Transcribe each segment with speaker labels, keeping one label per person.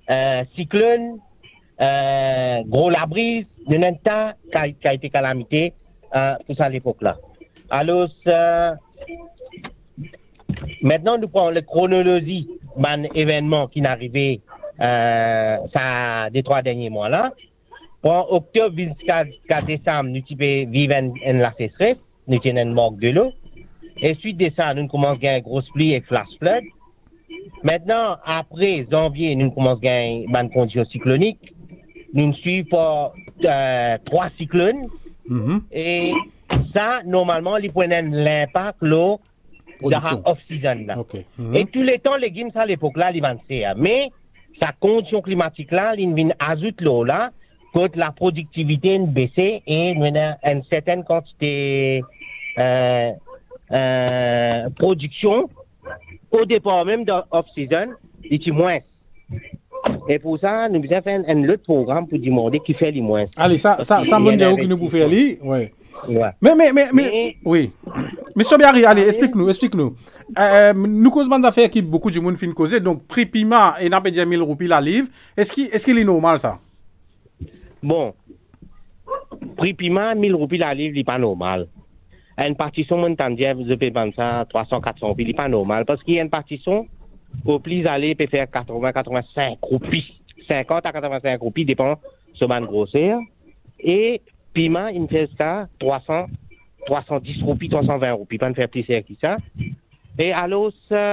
Speaker 1: cyclone, gros labris, de temps qui a été calamité pour ça à l'époque-là. Alors, maintenant, nous prenons la chronologie d'un événement qui est arrivé ça, des 3 derniers mois-là. Pour octobre jusqu'à décembre, nous vivons en la sécheresse, nous tenons un manque de l'eau. Et suite de ça, nous commençons à gagner grosse pluie et flash flood. Maintenant, après janvier, nous commençons à gagner une condition cyclonique. Nous suivons par 3 cyclones. Et ça, normalement, ils prennent l'impact l'eau de la off-season.
Speaker 2: Okay.
Speaker 1: Et tous les temps, les légumes, ça, à l'époque-là, ils vont faire. Mais, sa condition climatique-là, ils viennent ajouter l'eau là, quand la productivité baisse et nous avons une certaine quantité production au départ même de off-season, il est moins. Et pour ça, nous avons fait un autre programme pour demander qui fait les moins.
Speaker 2: Allez, ça me dit que nous pouvons faire les. Ouais.
Speaker 1: Ouais.
Speaker 2: Mais, oui. Monsieur Biari, allez, explique-nous. Nous causons des affaires qui beaucoup de monde fin causer, donc prix piment et n'a pas 10 000 roupies la livre. Est-ce qu'il est normal ça?
Speaker 1: Bon, prix piment, 1000 roupies la livre, il n'est pas normal. Une partition, on entend dire, je peux prendre ça, 300, 400 roupies, il n'est pas normal. Parce qu'il y a une partition, au plus aller, peut faire 80, 85 roupies. 50 à 85 roupies, dépend de la grosseur. Et piment, il fait ça, 300, 310 roupies, 320 roupies, pas de faire plus cher que ça. Et alors,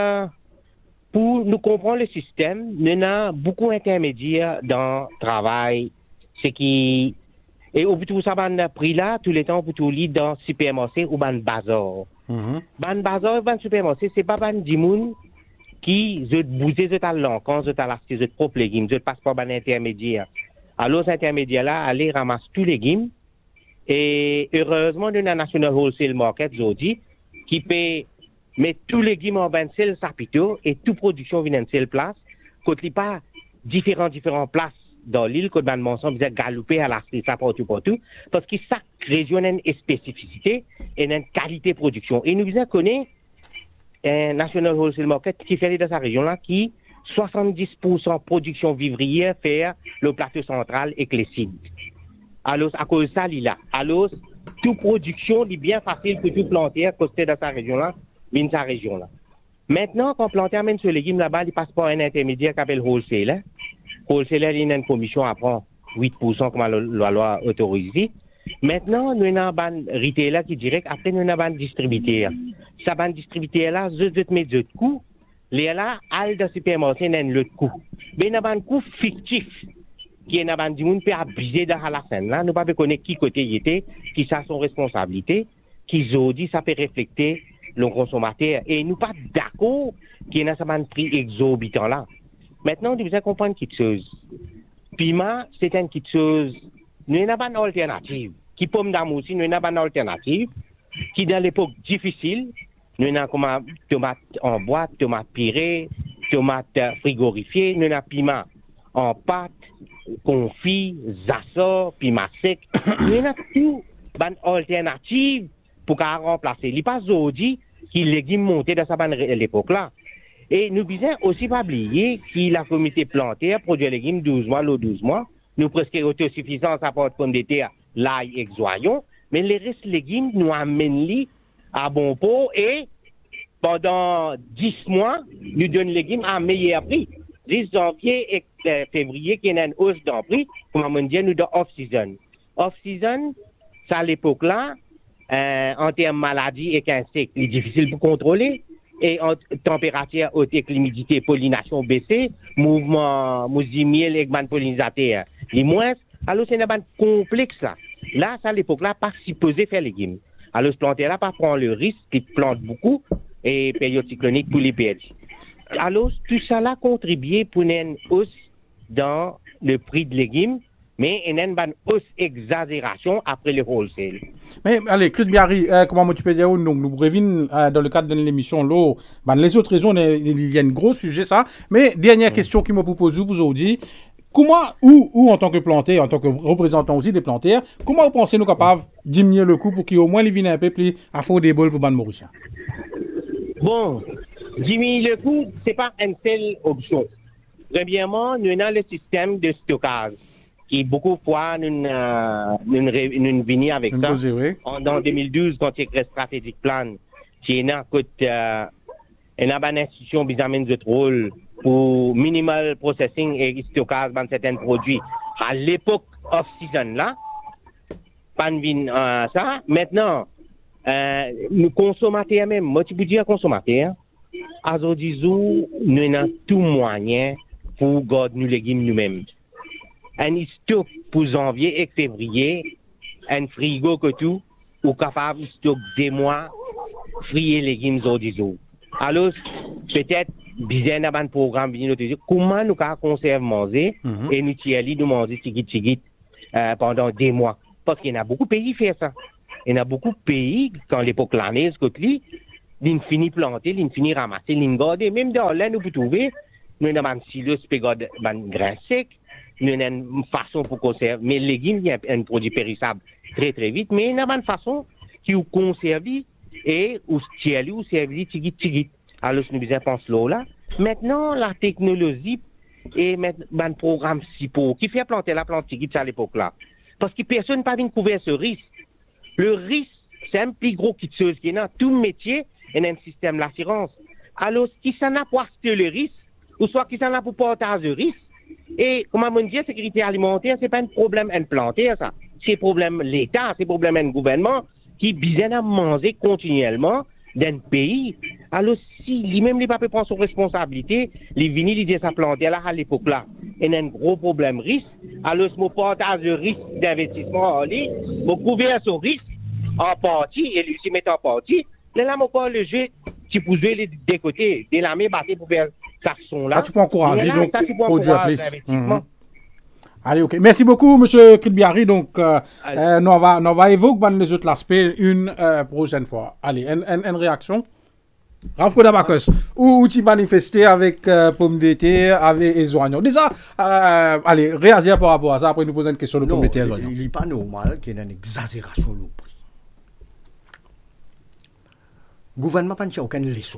Speaker 1: pour nous comprendre le système, nous avons beaucoup d'intermédiaires dans le travail. C'est qui. Et au bout de ça, ban prix là, tous les temps, pour tout lire dans supermarché ou ban bazar. Ban bazar, ban supermarché, c'est pas ban dimoun qui je bouger je talent quand je t'ai acheté je propre légumes, je passe par ban intermédiaire. Alors, cet intermédiaire-là, aller ramasser tous les légumes. Et heureusement, nous avons un National Wholesale Market aujourd'hui qui peut mettre tous les légumes en ben seul sapito et toute production vient en seule place. Quand il n'y a pas différentes places dans l'île, quand ben ensemble, vous êtes galopé à l'acheter ça partout. Parce que chaque région a une spécificité et une qualité de production. Et nous vous connaissons un National Wholesale Market qui fait dans sa région-là qui 70% production vivrière fait le plateau central et Clécide. Alors, à cause de ça, il a. Alors, toute production est bien facile pour tout planter à côté de sa région-là, dans sa région-là. Maintenant, quand planter amène ce légume là-bas, il passe par un intermédiaire qui s'appelle wholesaler. Wholesaler, il a une commission à prendre 8% comme la loi autorise. Maintenant, nous avons un retailer qui direct, après nous avons un distributeur. Ça, un distributeur-là, je mets deux coûts. Les là, al de supermarché, il y a un autre coût. Mais il y a un coût fictif. Qui est un du monde peut abuser dans la scène là, nous pas connaître qui côté il était, qui ça son responsabilité, qui dit ça peut refléter le consommateur et nous pas d'accord qu'il y a un prix exorbitant là. Maintenant, vous allez comprendre quelque chose. Piment, c'est une petite chose, nous n'avons pas une alternative. Qui pomme d'amour aussi, nous n'avons pas une alternative. Qui dans l'époque difficile, nous n'avons comme tomate en boîte, tomate purée, tomate frigorifiée, nous n'avons piment en pâte, confit, zassor, piment sec. Il y a tout une alternative pour remplacer. Il n'y a pas aujourd'hui qui légumes montés dans sa l'époque là. Et nous devons aussi pas oublier que la communauté plantaire produit les légumes 12 mois, l'eau 12 mois. Nous presque autosuffisance à part de pommes de terre, l'ail et xoyon. Mais les restes légumes nous amènent à bon pot et pendant 10 mois, nous donnons les légumes à meilleur prix. 10 janvier et février, qui y a une hausse d'un prix, comme on dit, nous dans off-season. Off-season, ça à l'époque-là, en termes de maladie et d'insectes, il est difficile pour contrôler. Et en température haute et l'humidité, pollination baissée, mouvement, miel et pollinisateur, les moins. Alors, c'est un complexe là. Là, ça à l'époque-là, pas si posé faire légumes. Alors, ce planter-là, pas prendre le risque, qui plante beaucoup, et période cyclonique pour les perdre. Alors, tout ça là contribue pour une hausse dans le prix de légumes, mais il y a une hausse exagération après le wholesale.
Speaker 2: Mais allez, Chris Biari, comment tu peux dire, donc, nous revenons dans le cadre de l'émission, les autres raisons, il y a un gros sujet ça. Mais dernière question qui me propose vous aujourd'hui, comment, ou en tant que planteur, en tant que représentant aussi des planteurs, comment vous pensez nous capables de diminuer le coût pour qu'il y ait au moins les vins un peu plus affordable pour les Mauriciens?
Speaker 1: Bon. Diminuer le coût, c'est pas une seule option. Premièrement, nous avons le système de stockage qui beaucoup de fois nous venons avec ça. En 2012, quand il y a le stratégique plan, qui est une institution qui a un rôle pour minimal processing et stockage de certains produits. À l'époque off-season là, pas ça. Maintenant, nous consommateurs même, moi tu peux dire consommateurs, aujourd'hui nous avons tout moyen pour garder nos légumes nous-mêmes. Un stock pour janvier et février, un frigo que tout, ou capable de stock des mois, frier légumes aujourd'hui. Alors, peut-être, bien avant le programme, comment nous pouvons conserver manger et nous manger tigit pendant des mois. Parce qu'il y a beaucoup de pays qui font ça. Il y a beaucoup de pays, quand l'époque l'année, ils finissent planter, ils finissent ramasser, ils garder. Même dans l'air, nous pouvons trouver, nous avons un silo, un grain sec, nous avons une façon pour conserver. Mais les légumes, il y a un produit périssable très très vite, mais il y a une façon qui vous conserve et ou tirer ou servir tigit. Alors, nous devons penser là. Maintenant, la technologie et un programme SIPO qui fait planter la plante tigit à l'époque là. Parce que personne n'a pas couvrir ce risque. Le risque, c'est un plus gros qui est dans tout métier et dans un système d'assurance. Alors, qui s'en a pour acheter le risque, ou soit qui s'en a pour partager le risque. Et, comme on dit, la sécurité alimentaire, c'est pas un problème implanté, ça. C'est un problème l'État, c'est un problème un gouvernement qui besoin de manger continuellement d'un pays. Alors, si lui-même n'est pas pu prendre son responsabilité, les vinyles, il dit ça planter là, à l'époque là. Il y a un gros problème risque. Alors, si on partage le risque d'investissement en ligne, on couvrir ce risque en partie, et lui, s'y met en partie, là, on peut le jeu, tu peux jouer les deux côtés, dès la main battue pour faire ça son là.
Speaker 2: Ça, tu peux encourager, donc, pour du investissement. Allez, ok. Merci beaucoup, M. Kridbiari. Donc, on va évoquer les autres aspects une prochaine fois. Allez, une réaction. Rafro Dabakos, où tu manifestais avec pommes de terre, avec les oignons. Déjà, allez, réagir par rapport à ça, après nous poser une question de pommes de terre et oignons.
Speaker 3: Il n'est pas normal qu'il y ait une exagération au prix. Le gouvernement n'a pas aucune leçon.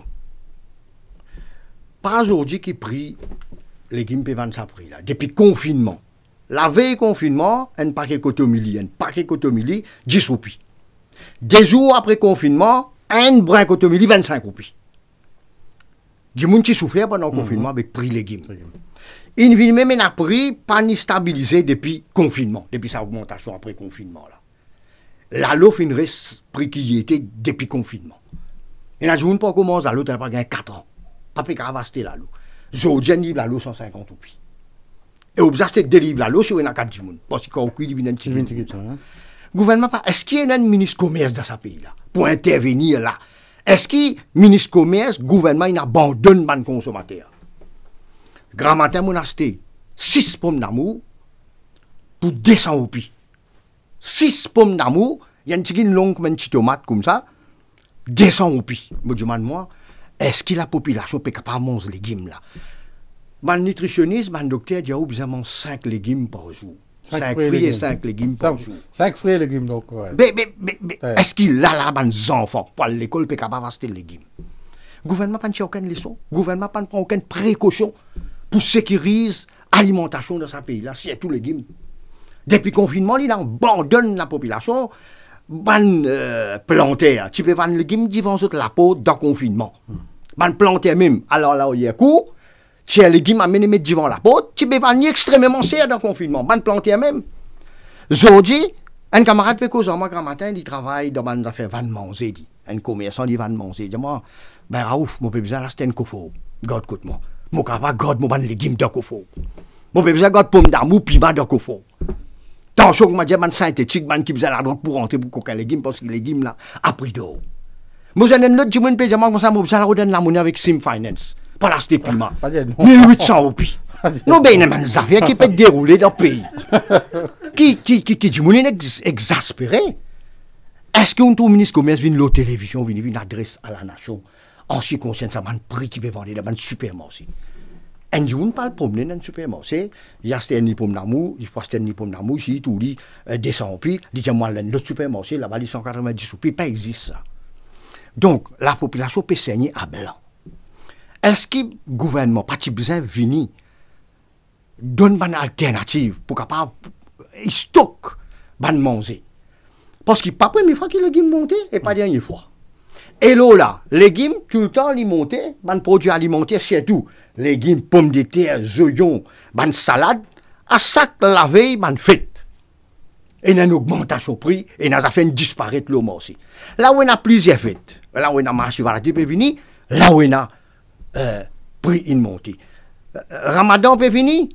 Speaker 3: Pas aujourd'hui qui pris les légumes peuvent vendre ça prix là. Depuis le confinement. La veille confinement, un paquet cotomili, 10 roupies. Des jours après confinement, un brin cotomili, 25 roupies. Du monde qui souffrait pendant le confinement avec prix légumes. Il vient même un prix pas ni stabilisé depuis confinement, depuis sa augmentation après confinement là. La l'eau fin reste prix qui était depuis confinement. Et là, je ne pas commencer la l'eau, t'as pas gagné 4 ans. Pas plus qu'à vaster la l'eau. Aujourd'hui, il la l'eau 150 roupies. Et au bout de délivre la l'eau sur une carte du monde. Parce qu'on cuit du petit. Le gouvernement, est-ce qu'il y a un ministre commerce dans ce pays-là pour intervenir là? Est-ce que le ministre commerce, le gouvernement, il abandonne les consommateurs? Grand matin, on a acheté 6 pommes d'amour pour 200 roupies. 6 pommes d'amour, il y a une longue comme une petite tomate comme ça, 200 roupies. Je me demande, moi, est-ce que la population peut capable de manger les légumes là? Le nutritionniste, le docteur dit qu'il besoin de 5 légumes par jour. 5 fruits et 5 légumes par jour.
Speaker 2: 5 fruits et légumes, donc. Ouais.
Speaker 3: Mais est-ce qu'il a là des enfants pour l'école peut capable d'acheter les légumes? Le gouvernement n'a pas aucune leçon. Le gouvernement n'a pas aucune précaution pour sécuriser l'alimentation de ce pays-là, c'est tous les légumes. Depuis le confinement, il abandonne la population. Ban planter, tu peux vendre les légumes, ils vont la peau dans le confinement. Ban planter même, alors là où il y a cours. Si les légumes amènent mettre devant la porte, tu peux venir extrêmement serre dans le confinement. Ban planter même. Aujourd'hui, un camarade peut causer moi grand matin, il travaille dans une affaire van manger, dit. Un commerçant dit van manger. Dit moi, ben Raouf, mon besoin là c'est un coffre. Garde côté moi. Mon capable garde mon ban légumes dans coffre. Mon besoin garde pomme d'amour piment dans coffre. Attention que m'a dit ban synthétique, ban qui besoin la drogue pour rentrer pour coquin légumes parce que les légumes là a pris d'eau. Moi j'ai un autre du monde payement comme ça, moi besoin la redonne la monnaie avec Sim Finance. Pas l'acheter piment. 1800 roupies. Non, ben, il y a des affaires qui peuvent dérouler dans le pays. Qui du monde exaspéré. Est-ce qu'un ministre commerce vient de la télévision, vient une adresse à la nation, en ce qui concerne ça, un prix qui peut vendre dans un supermarché? Et du monde parle promener dans un supermarché, il y a un pomme d'amour, il faut acheter un pomme d'amour, si tout dit 200 roupies, il dit moi, l'autre supermarché, là-bas, 190 roupies, pas existe ça. Donc, la population peut saigner à blanc. Est-ce que le gouvernement n'a pas besoin de venir donne une alternative pour capable stock ban manger. Parce que pas première fois que les légumes montent et pas dernière fois. Et là, légumes, tout le temps, ils montent, ban produits alimentaires, surtout légumes, pommes de terre, oignons, ban salade, à chaque la veille, ban fait. Et il y a une augmentation de prix, et ça fait disparaître le marché. Là où il y a plusieurs fêtes, là où il y a marché variété peut venir, là où il y a prix une montée. Ramadan peut venir,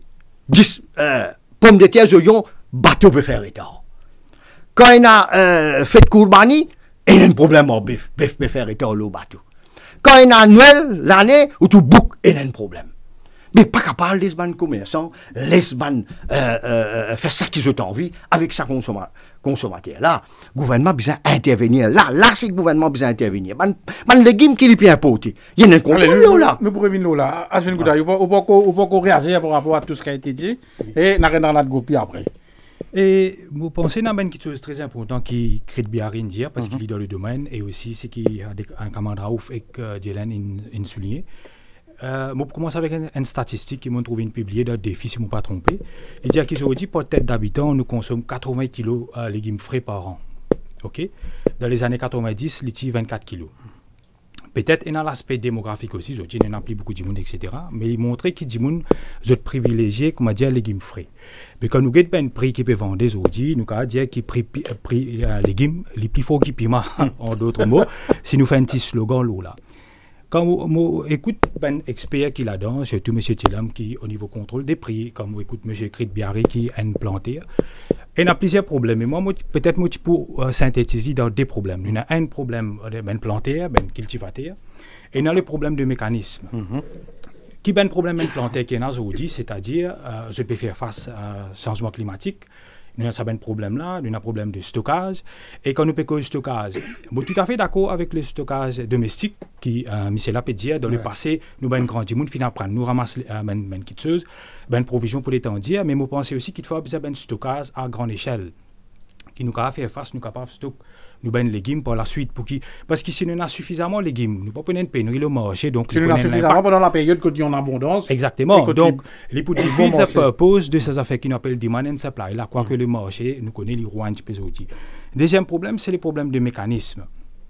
Speaker 3: pommes de terre, oignons, bateau peut faire retard. Quand il y a fête Kourbani, il y a un problème au bœuf peut faire retard le bateau. Quand il y a Noël, l'année, où tout bouc, il y a un problème. Mais pas capable les ban commerçants, les ban faire ça qu'ils ont envie avec sa consommateur. Là, le gouvernement a besoin d'intervenir. Là, c'est le gouvernement a besoin d'intervenir. Man légumes qui lui importé. Il y a un contrôle là.
Speaker 2: Nous pourrions venir là. Asvin Gouda, on peut réagir par rapport à tout ce qui a été dit et nous allons dans notre groupe après.
Speaker 4: Et vous pensez qu'il y a quelque chose de très important qui crée de Biarri dire parce qu'il est dans le domaine et aussi c'est qu'il y a un camarade Raouf et Dylan in souligné. Je commence avec une statistique qui m'a trouvé une publiée d'un défi si je ne me pas trompé. Il dit qu'aujourd'hui, pour tête d'habitant, nous consommons 80 kg de légumes frais par an. Okay? Dans les années 90, il y a 24 kg. Peut-être il y a l'aspect démographique aussi, il n'y a plus beaucoup de monde, etc. Mais il montre que les gens sont privilégiés, comme dire, les légumes frais. Mais quand nous avons un prix qui peut vendre aujourd'hui, nous avons dire que le prix légumes, les plus fort qui piment, en d'autres mots, si nous faisons un petit slogan là. Quand on écoute un expert qui là-dedans, surtout M. Tilam qui au niveau contrôle des prix, quand on écoute M. Crit Biarri qui est un planteur, il y a plusieurs problèmes. Et moi, peut-être moi, pour synthétiser dans des problèmes. Il y a un problème de planteur, de cultivateur, et il y a le problème de mécanisme. Qui est un problème de planteur qui est aujourd'hui, c'est-à-dire, je peux faire face au changement climatique. Nous avons un problème là, nous avons un problème de stockage. Et quand nous parlons de stockage, je suis tout à fait d'accord avec le stockage domestique qui, Michel a dit, dans le passé, nous avons un grand monde, nous ramassons une quitteuse, une provision pour les temps dire, mais je pense aussi qu'il faut avoir un stockage à grande échelle qui nous a fait face, nous capables de stocker nous avons des légumes pour la suite. Parce que si nous avons suffisamment de légumes, nous ne pouvons pas une pénurie le marché. Donc,
Speaker 2: si nous avons suffisamment pendant la période qu'il y a en abondance.
Speaker 4: Exactement. Donc, les poudres de ça pose de ces affaires qui nous appellent demand and supply. Là, quoi que le marché, nous connaissons les rouages un petit peu outils. Deuxième problème, c'est le problème de mécanisme.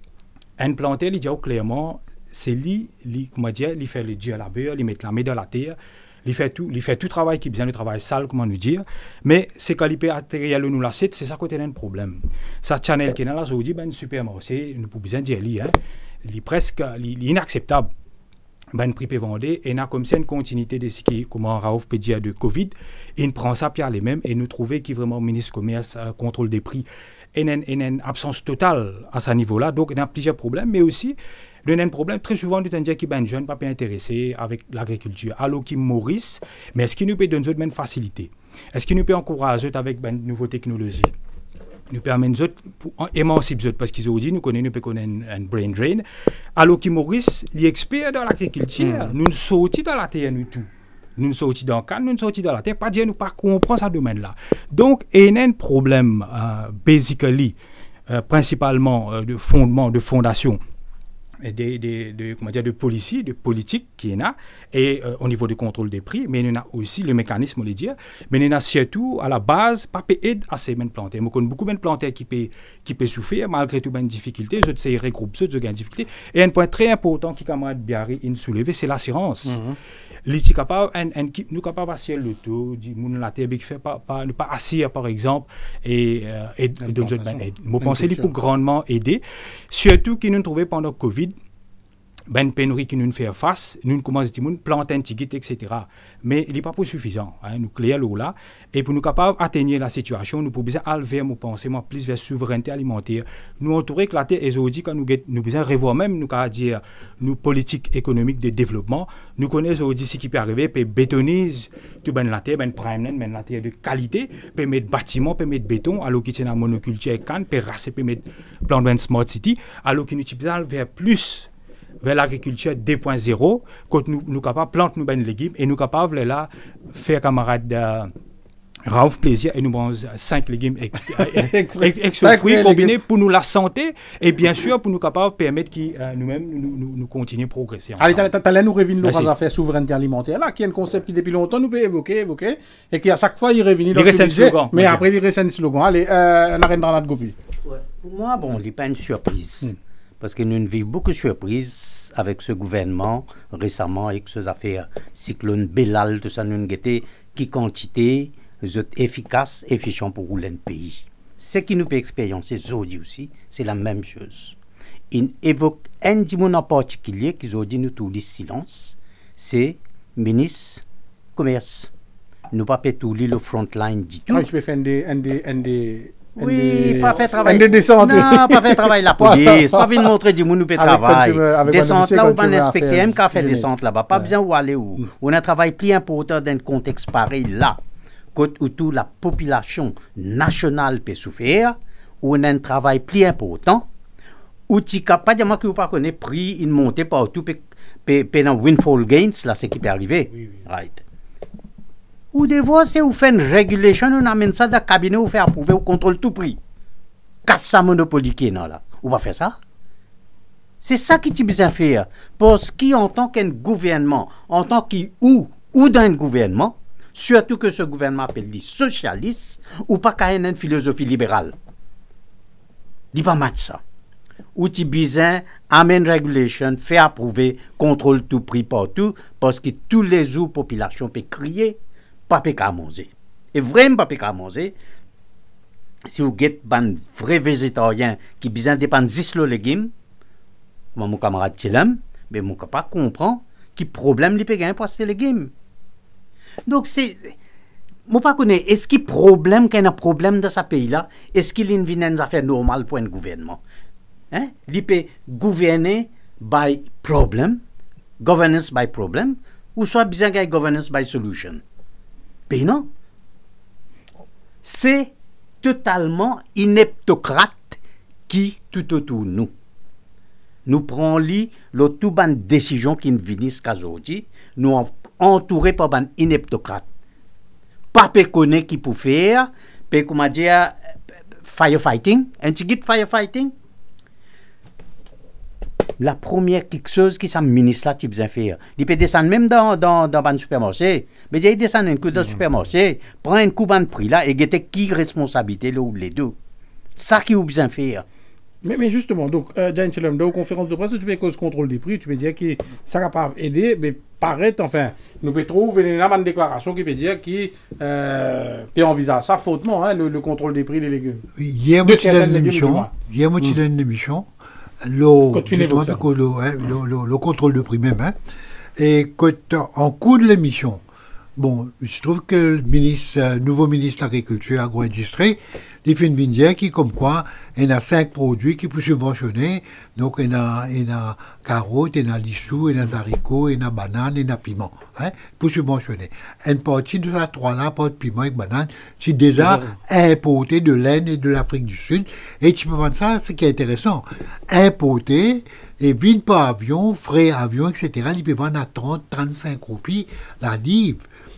Speaker 4: Un planter, il dit clairement, c'est lui, comment dire, il fait le dieu à la beurre, il met la main dans la terre. Il fait tout le travail qui est bien le travail sale, comment nous dire. Mais c'est quand il matériel nous l'assiette, c'est ça côté d'un problème. Ça channel qui est là aujourd'hui, ben supermarché, nous pouvons bien dire il est presque inacceptable. Ben prix peut vendre et n'a comme ça une continuité de ce qui comment Raouf peut dire de Covid. Et il prend ça puis les mêmes et nous trouver qui vraiment ministre commerce contrôle des prix et une absence totale à ce niveau-là. Donc il y a plusieurs problèmes, mais aussi il y a un problème très souvent de dire qu'il y a un jeune pas intéressé avec l'agriculture, alors qu'il Maurice, mais est-ce qu'il nous peut donner une facilité? Est-ce qu'il nous peut encourager avec une nouvelle technologie? Nous permet pour émanciper parce qu'ils ont dit nous connaissons un brain drain, alors qu'il Maurice, il est expert dans l'agriculture, nous sommes dans la terre nous tout. Nous sommes dans le cadre, nous sommes dans la terre, pas dire nous pas comprendre ce domaine-là. Donc, il y a un problème, principalement de fondement, de fondation, de policiers, de politique qui est là, et au niveau du contrôle des prix, mais il y a aussi le mécanisme, on le dire, mais il y a surtout à la base, pas aide à ces mêmes plantés. Moi, je connais beaucoup de plantés qui peuvent souffrir, malgré tout, une difficulté, je sais, regroupe ceux qui ont une difficulté. Et un point très important qui camarade Biarri a soulevé, c'est l'assurance. Nous sommes capables d'assurer le taux, la terre qui fait pas assis, par exemple, et d'autres choses. Je pense qu'il peut grandement aider, surtout qu'il nous trouvait pendant le Covid. Une pénurie qui nous fait face, nous commençons à planter un ticket, etc. Mais il n'est pas suffisant. Nous clairons là. Et pour nous capables d'atteindre la situation, nous pouvons aller vers plus vers la souveraineté alimentaire. Nous entourer que la terre est aujourd'hui quand nous besoin revoir même, nous dire, nos politiques économiques de développement. Nous connaissons aujourd'hui ce qui peut arriver, peut bétonner tout la terre, prime la terre de qualité, peut mettre bâtiment, peut mettre béton, alors qu'il y a une monoculture et canne, peut raser, peut mettre plan de smart city, alors qu'il nous utilisons vers plus vers l'agriculture 2.0, quand nous capables planter nos légumes et nous capables là faire camarades Raouf plaisir et nous mangeons 5 légumes et ce
Speaker 2: Cinq
Speaker 4: fruit
Speaker 2: légumes.
Speaker 4: combiné pour nous la santé et bien sûr pour nous capables permettre que nous-mêmes nous continuer à progresser.
Speaker 2: Allez, t'as nous revenir
Speaker 4: Merci.
Speaker 2: nos affaires souveraineté alimentaire là, qui est un concept qui depuis longtemps nous peut évoquer, et qui à chaque fois il revient dans
Speaker 4: Il reste
Speaker 2: le
Speaker 4: un
Speaker 2: budget,
Speaker 4: slogan.
Speaker 2: mais
Speaker 4: Ok.
Speaker 2: après il reste un slogan. Allez, on arrête dans notre gopi.
Speaker 5: Ouais. Pour moi, bon, il n'est pas une surprise. Parce que nous vivons beaucoup de surprises avec ce gouvernement récemment, avec ces affaires cyclone Bellal, tout ça, nous avons guetté qui quantité efficace, efficient pour rouler un pays. Ce qui nous peut expériencer aujourd'hui aussi, c'est la même chose. Il évoque un dimon en particulier qui aujourd'hui nous tout le silence, c'est ministre commerce. Nous pas tout le frontline du tout.
Speaker 2: Ah, je peux faire un des
Speaker 5: Oui, pas faire travail.
Speaker 2: des descentes.
Speaker 5: Non, pas faire travail la police. Pas venir montrer du monde nous peut
Speaker 2: Avec
Speaker 5: travail.
Speaker 2: consumer- avec
Speaker 5: Descente là,
Speaker 2: consumer-
Speaker 5: on va inspecter,
Speaker 2: affaires
Speaker 5: même qu'à faire
Speaker 2: géniques.
Speaker 5: descente là-bas. Pas besoin où aller où. On a un travail plus important dans un contexte pareil là, où toute la population nationale peut souffrir, où on a un travail plus important, où tu pas de que vous pas connaît prix une montée partout, dans windfall gains là, c'est qui peut arriver. Right. Ou des fois, c'est vous faites une régulation, on amène ça dans le cabinet, vous fait approuver, vous contrôle tout prix. Casse ça monopole qui est là. Vous va faire ça? C'est ça qui est besoin de faire. Parce qu'en tant qu'un gouvernement, en tant ou dans un gouvernement, surtout que ce gouvernement appelle dit socialiste, ou pas qu'à une philosophie libérale. Dis pas match ça. Ou tu besoin amène régulation, fait approuver, contrôle tout prix partout, parce que tous les jours, population peut crier, pas peut qu'à manger. Et vraiment pas peut qu'à manger. Si vous êtes un vrai végétarien qui besoin de dépendre 10 légumes, mon camarade Tchelem, mais mon pas comprend qui problème il peut gagner pour ces légumes. Donc c'est moi pas connais est-ce qu'il problème qu'il y a un problème dans ce pays-là, est-ce qu'il y a une affaire normale pour un gouvernement? Hein? Il peut gouverner by problem, governance by problem, ou soit besoin qu'il y ait governance by solution. Mais non. C'est totalement ineptocrate qui tout autour de nous. Nous prenons le tout ban décision qui nous finissent aujourd'hui, nous entourés par ban ineptocrate. Pas pe connaît qui peut faire, pe comment dire firefighting, un petit guide firefighting. La première quelque chose qui ça ministre là tu besoin faire. Il peut descendre même dans un supermarché, mais il descend un coup dans le supermarché, prend un coup de prix là et guetter qui responsabilité là ou les deux. Ça qui vous besoin faire.
Speaker 2: Mais justement, donc, Jan Chelem, dans la conférence de presse, tu peux cause contrôle des prix, tu peux dire que ça va pas aider, mais paraît, enfin, nous pouvons trouver une déclaration qui peut dire qu'il peut envisager ça fautement, hein, le contrôle des prix des légumes.
Speaker 6: Hier,
Speaker 2: De
Speaker 6: moi, j'ai
Speaker 2: certaines
Speaker 6: une
Speaker 2: légumes, du
Speaker 6: émission.
Speaker 2: moins.
Speaker 6: Hier, moi, j'ai une émission.
Speaker 2: Justement,
Speaker 6: Justement, le contrôle de prix même. Hein. Et en cours de l'émission, bon, je trouve que le nouveau ministre de l'Agriculture, Agro-Industrie, il fait une vignette qui, comme quoi, il a 5 produits qui peuvent subventionner. Donc, il y a carottes, il y a lissou, il y a haricots, il y a bananes, il y a piment. Hein, pour subventionner. Une partie de ces 3-là, pas de piment et banane, c'est déjà importé de l'Inde et de l'Afrique du Sud. Et tu peux voir ça, ce qui est intéressant. Importé, et vide par avion, frais avion, etc., il peut vendre à 30-35 roupies la livre.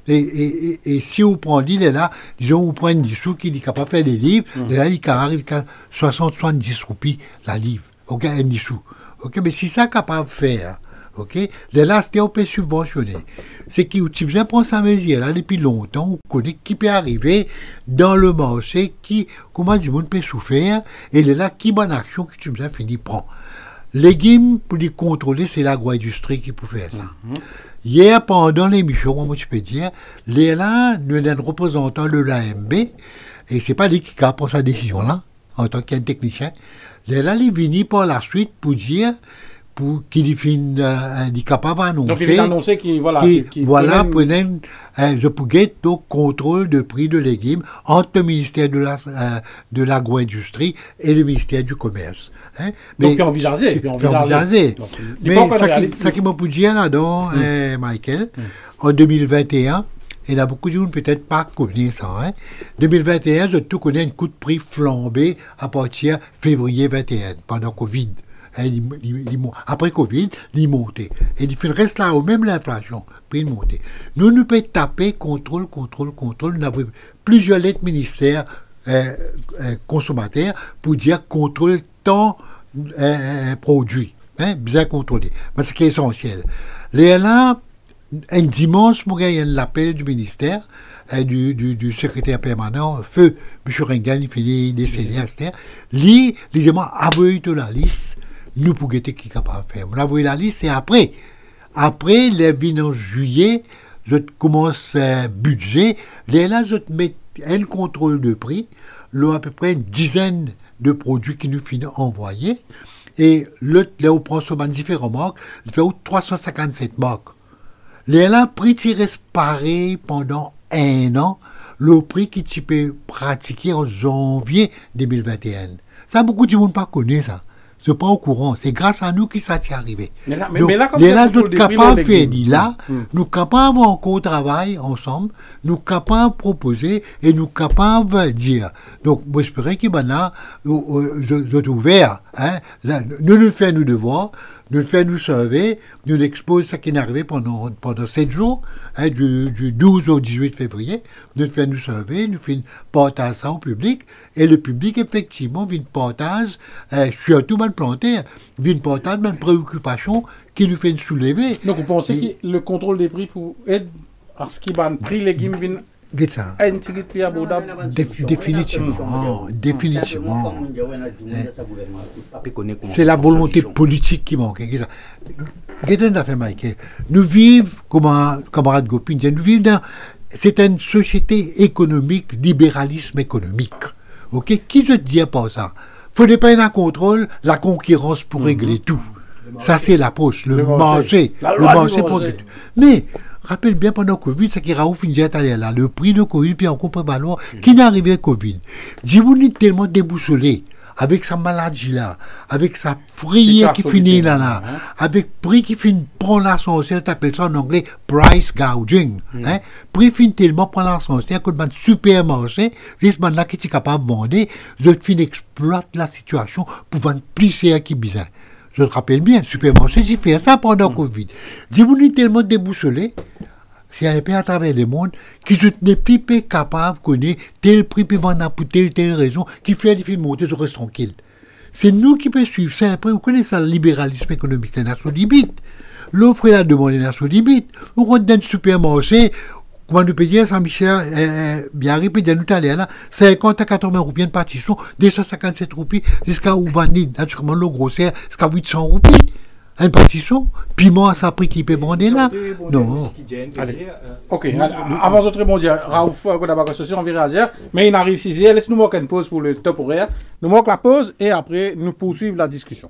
Speaker 6: Et si on prend l'île, là, disons, on prend une sous qui est capable de faire des livres, là, il arrive à 60-70 roupies la livre. OK, un sous. OK, mais si ça capable de faire, OK, là, c'est on peut subventionner. C'est qui, tu bien prendre ça mesure, là, depuis longtemps, on connaît qui peut arriver dans le marché, qui, comment du monde peut souffrir, et là, qui bonne action que tu bien fini prend. Légumes, pour les contrôler, c'est l'agro-industrie qui peut faire ça. Hier, pendant l'émission, moi, je peux dire, là, nous avons un représentant de l'AMB, et c'est pas lui qui prend sa décision là, en tant qu'un technicien. Là, il est venu par la suite pour dire, qu'il est capable d'annoncer.
Speaker 2: Donc, il est annoncé qu'il
Speaker 6: prenait je pourrais donc contrôle de prix de légumes entre le ministère de l'agro-industrie et le ministère du commerce. Hein?
Speaker 2: Donc, puis envisager.
Speaker 6: Mais ça qui m'a pu dire là-dedans, Michael, en 2021, il y a beaucoup de gens peut-être pas connaissent ça. Hein? 2021, je tout connais un coup de prix flambé à partir de février 21, pendant Covid. Après Covid, il montait. Et il reste là, au même l'inflation, puis il montait. Nous pouvons taper contrôle. Nous avons plusieurs lettres ministères consommateurs pour dire contrôle tant produit. Bien contrôlé. Mais ce qui est essentiel. Là, un dimanche, il y a l'appel du ministère, du secrétaire permanent, feu, M. Rengan, il fait des CDS. Lui, il envoyé de la liste, nous pour guetter qui est capable de faire. On a envoyé la liste et après, les vignes en juillet, je commence budget, là, je mets un contrôle de prix, là, à peu près une dizaine de produits qui nous finissent envoyés, et là, on prend sur différentes marques, il fait 357 marques. Le prix qui reste pareil pendant un an, le prix qui tu peux pratiquer en janvier 2021. Ça, beaucoup de monde ne connaît ça. C'est pas au courant. C'est grâce à nous que ça t'est arrivé.
Speaker 2: Mais là,
Speaker 6: nous sommes capables de faire là, nous sommes capables encore travailler ensemble, nous sommes capables de proposer et nous sommes capables de dire. Donc, moi, j'espère que maintenant, vous êtes ouverts. Nous faisons nos devoirs, nous faisons nous servir, nous exposons ce qui est arrivé pendant 7 jours, du 12 au 18 février. Nous faisons nous servir, nous faisons partager ça au public, et le public, effectivement, vient partager, surtout mal planté, vient partager une préoccupation qui nous fait soulever.
Speaker 2: Donc, vous pensez que le contrôle des prix pour aider à ce qui va prix légumes vient à une petite prix abordable?
Speaker 6: Définitivement. C'est la volonté politique qui manque. Nous vivons, comme un camarade Gopin, nous vivons dans. C'est une société économique, libéralisme économique. Ok? Qui se dit par ça? Il ne faut pas un contrôle, la concurrence pour régler tout. Ça, c'est l'approche, le marché. Le marché pour régler tout. Mais, rappelle bien, pendant le Covid, c'est qui Raouf allé là, le prix de Covid, puis on comprend pas loin, qui n'est arrivé à Covid. Dis-vous, est tellement déboussolé, avec sa maladie-là, avec sa frayeur qui finit là, avec prix qui finit, prend l'ascenseur, tu appelles ça en anglais, price gouging. Prix finit tellement, prend l'ascenseur, que le supermarché, c'est ce là qui est capable de vendre, je finis exploite la situation pour vendre plus cher qui bizarre. Je te rappelle bien, supermarché, j'ai fait ça pendant le Covid. Dis-vous, est tellement déboussolé, c'est un peu à travers le monde, qui n'est plus capable de connaître tel prix peut vendre pour telle raison, qui fait des films monter, je reste tranquille. C'est nous qui pouvons suivre ça. Après, vous connaissez ça, le libéralisme économique, les nations limites. L'offre et la demande des nations limites. On rentre dans le supermarché, comment nous peut dire, Saint-Michel, bien peut dire nous aller là, 50 à 80 roupies de partition, 257 roupies, jusqu'à où vanille, naturellement, le grossière, jusqu'à 800 roupies. Une partition, piment, ça prix qui peut vendre là. Non.
Speaker 2: Allez. Ok, avant de rebondir, Raouf, on verra dire, mais il arrive 6h, laisse-nous marquer une pause pour le top horaire. Nous marquons la pause et après, nous poursuivons la discussion.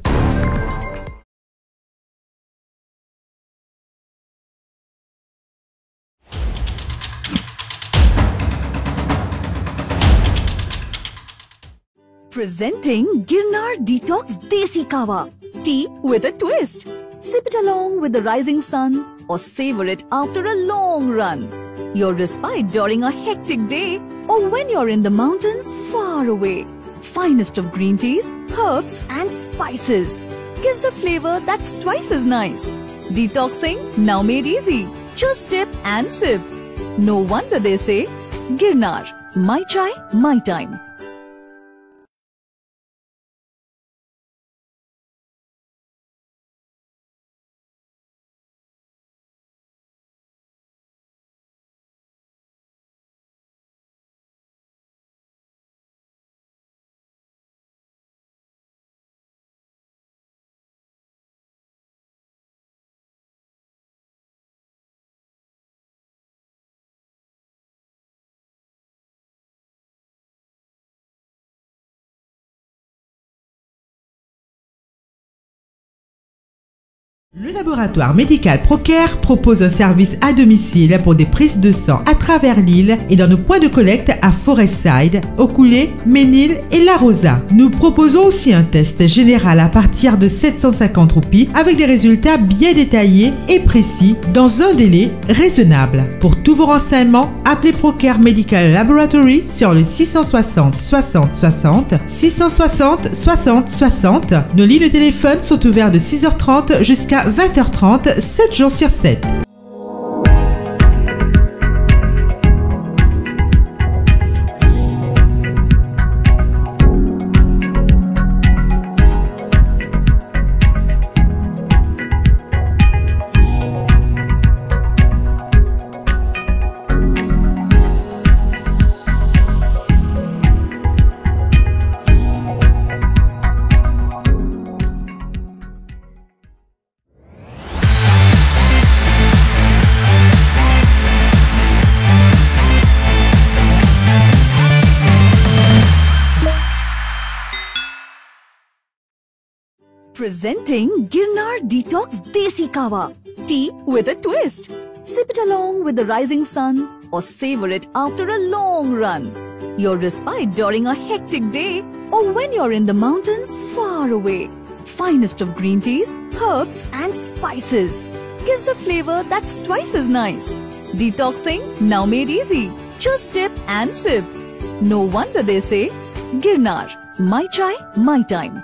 Speaker 7: Presenting Girnar Detox Desi Kawa. Tea with a twist. Sip it along with the rising sun or savor it after a long run. Your respite during a hectic day or when you're in the mountains far away. Finest of green teas, herbs and spices. Gives a flavor that's twice as nice. Detoxing now made easy. Just dip and sip. No wonder they say, Girnar, my chai, my time.
Speaker 8: Le laboratoire médical Procare propose un service à domicile pour des prises de sang à travers l'île et dans nos points de collecte à Forestside, Okoulé, Ménil et La Rosa. Nous proposons aussi un test général à partir de 750 roupies avec des résultats bien détaillés et précis dans un délai raisonnable. Pour tous vos renseignements, appelez Procare Medical Laboratory sur le 660 60 60 660 60 60. Nos lignes de téléphone sont ouvertes de 6h30 jusqu'à 20h30, 7 jours sur 7.
Speaker 7: Presenting Girnar Detox Desi Kawa. Tea with a twist. Sip it along with the rising sun or savor it after a long run. Your respite during a hectic day or when you're in the mountains far away. Finest of green teas, herbs and spices. Gives a flavor that's twice as nice. Detoxing now made easy. Just dip and sip. No wonder they say, Girnar, my chai, my time.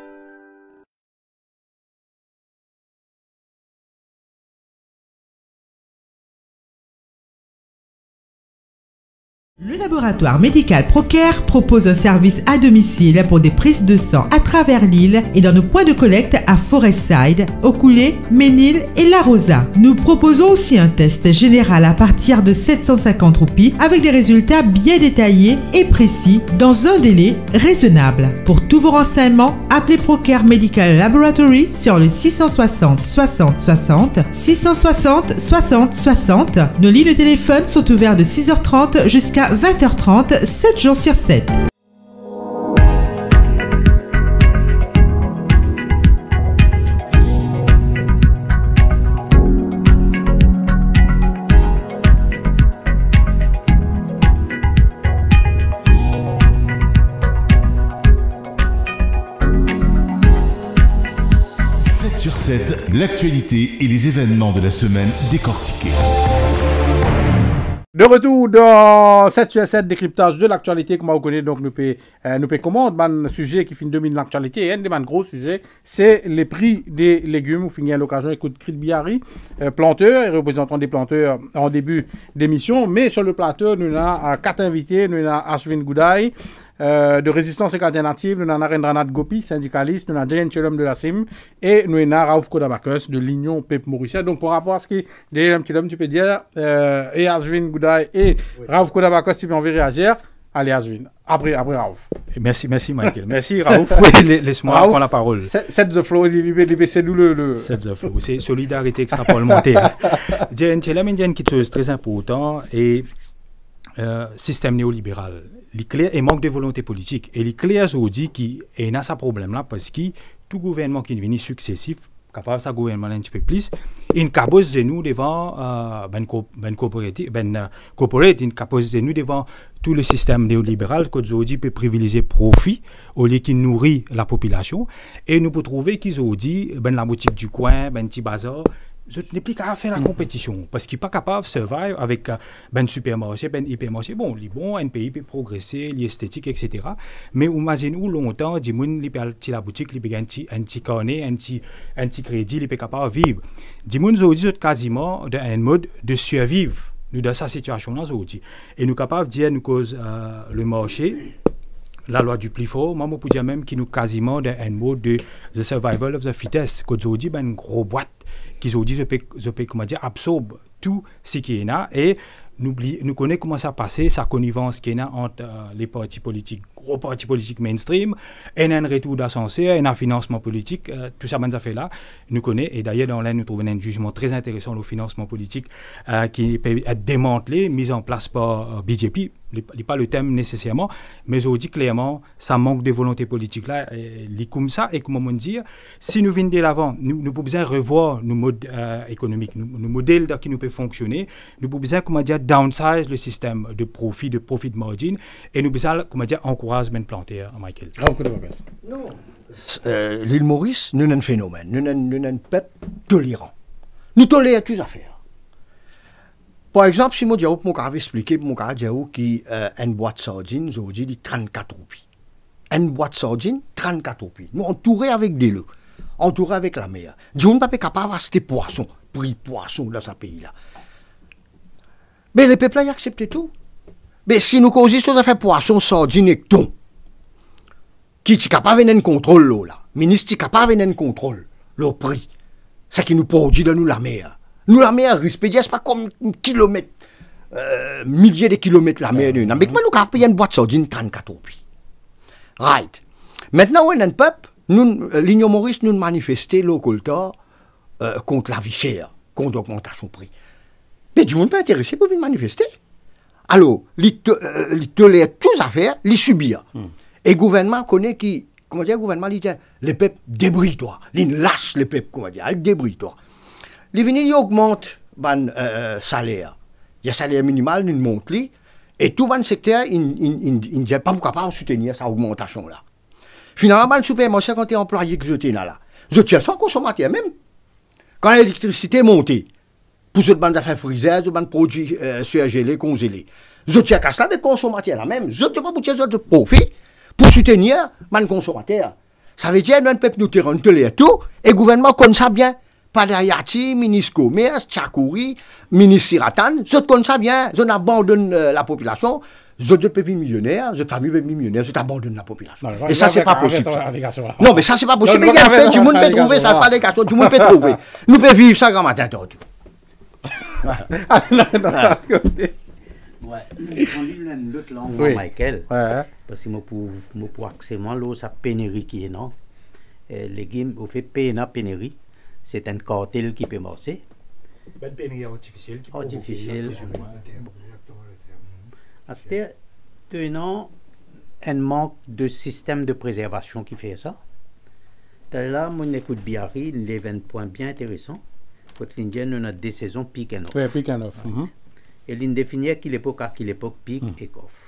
Speaker 7: Le laboratoire médical Procare propose un service à domicile pour des prises de sang à travers l'île et dans nos points de collecte à Forestside, Okoulé, Ménil et La Rosa. Nous proposons aussi un test général à partir de 750 roupies avec des résultats bien détaillés et précis dans un délai raisonnable. Pour tous vos renseignements, appelez Procare Medical Laboratory sur le 660 60 60 660 60 60. Nos lignes de téléphone sont ouvertes de 6h30 jusqu'à 20h30, 7 jours sur 7.
Speaker 9: Sur 7, l'actualité et les événements de la semaine décortiqués.
Speaker 2: De retour dans 7 sur 7 décryptage de l'actualité, comme vous connaissez, donc nous pouvons commander un sujet qui finit domine l'actualité. Et un des gros sujets, c'est les prix des légumes. Vous finissez à l'occasion, écoute, Crit Biari, planteur et représentant des planteurs en début d'émission. Mais sur le plateau, nous avons 4 invités. Nous avons Ashwin Goudaï, de Résistance et Alternative, nous avons Narendranath Gopi, syndicaliste, nous avons Jayen Chelom de la CIM et nous avons Raouf Kodabakos de l'Union Peuple Mauricien. Donc, par rapport à ce qui Jayen Chelom, tu peux dire, et Ashwin Goudaï et Raouf Kodabakos, tu peux envie réagir. Allez, Ashwin, après Raouf.
Speaker 4: Merci, Michael. Merci, Raouf. Laisse-moi prendre la parole.
Speaker 2: Set the flow, c'est nous le...
Speaker 4: Set the flow, c'est solidarité extra-parlementaire. Jayen Chelom, il y a une chose très importante et système néolibéral. Et manque de volonté politique. Et les clairs aujourd'hui qui est dans ce problème-là parce que tout gouvernement qui est venu successif, capable ça gouvernement un petit peu plus, il capose de nous devant corporate, il capose de nous devant tout le système néolibéral que aujourd'hui peut privilégier profit au lieu qu'il nourrit la population. Et nous pouvons trouver qu'ils ont dit la boutique du coin, petit bazar. Je n'ai plus qu'à faire la compétition parce qu'il n'est pas capable de survivre avec supermarché, hypermarché. Bon, un pays peut progresser, l'esthétique, etc. Mais imaginez-vous longtemps, des gens qui la boutique, qui ont un petit carnet, un petit crédit, ils sont capables de vivre. Des gens aujourd'hui sont quasiment dans un mode de survivre. Nous, dans cette situation-là, aujourd'hui. Et nous sommes capables de dire, nous cause le marché, la loi du plus fort, moi, je peux dire même qu'il nous quasiment dans un mode de the survival of the fittest. Qu'aujourd'hui, une grosse boîte qui aujourd'hui, je peux comment dire, absorbe tout ce qui est là et nous connaissons comment ça passe, sa connivence qui est là entre les partis politiques gros parti politique mainstream, et un retour d'ascenseur, et un financement politique, tout ça, ça fait là, nous connaît, et d'ailleurs, dans l'un, nous trouvons un jugement très intéressant, le financement politique, qui peut être démantelé, mis en place par BJP, n'est pas le thème nécessairement, mais on dit clairement, ça manque de volonté politique là, comme ça, et comment dire, si nous venons de l'avant, nous pouvons besoin revoir nos modes économiques, nos modèles qui nous peuvent fonctionner, nous pouvons besoin, comment dire, downsize le système de profit margin, et nous besoin, comment dire, encouragement plantaire, Michael.
Speaker 3: Non. L'île Maurice, nous avons un phénomène, nous avons un peuple tolérant. Nous tolérons toutes les affaires. Par exemple, si je vais expliquer pour mon dire qu'une boîte de sardines, aujourd'hui, dit 34 roupies. Une boîte de sardines, 34 roupies. Nous entourés avec des lots, entourés avec la mer. Dis, on n'est pas capable d'acheter poisson, prix poisson dans ce pays-là. Mais les peuples, ils acceptent tout. Mais si nous causons de faire poisson, sardines et thon, qui est capable de contrôle là, ministre est capable de contrôle le prix, c'est qui nous produit de nous la mer. Nous, la mer, respectée, c'est pas comme un kilomètre, milliers de kilomètres la mer. Mais moi, nous avons payé une boîte de sardines 34 roupies. Right. Maintenant, on a un peuple, l'Union Maurice, nous manifesté local contre la vie chère, contre l'augmentation de prix. Mais du monde pas intéressé pour venir manifester. Alors, il tolère toutes affaires, il subit. Et le gouvernement connaît qui, comment dire, le gouvernement dit, les peuples, débrouille-toi. Il lâche les peuples, comment dire, débrouille-toi. Les venus augmentent le salaire. Il y a le salaire minimal, il monte, et tout le secteur, il n'est pas capable de soutenir cette augmentation-là. Finalement, le supermarché, quand tu es employé que je tiens là, je tiens sans consommateur même. Quand l'électricité est montée, pour ce bande affaires frisées, ce bande produits surgelés, congelés, je tiens qu'à ça des consommateurs là même. Je ne tiens pas pour tirer de profit pour soutenir les consommateurs. Ça veut dire que nous peuple nous terrain tout, et le gouvernement connaît ça bien. Padayati, ministre Commerce, Tchakouri, ministre Siratan, je connais ça bien, je n'abandonne la population, je peux vivre millionnaire, je famille millionnaire, je t'abandonne la population. Et ça, c'est pas possible. Non, mais ça, c'est pas possible. Il y a fait, tout le monde peut trouver, ça pas les questions, tout le monde peut trouver. Nous pouvons vivre ça grand matin, tordu.
Speaker 5: Ouais, on lit l'autre langue, Michael. Parce que pour accéder à sa pénurie qui est, non? Les games, on fait pénurie. C'est un cartel qui peut marcher.
Speaker 4: Une pénurie artificielle.
Speaker 5: Artificielle. C'est un manque de système de préservation qui fait ça. Là, mon écoute Biarri, il lève un point bien intéressant. Quand l'Indien, on a des saisons peak and off.
Speaker 2: Oui, peak and off.
Speaker 5: Et l'Inde définit à quelle époque peak et off.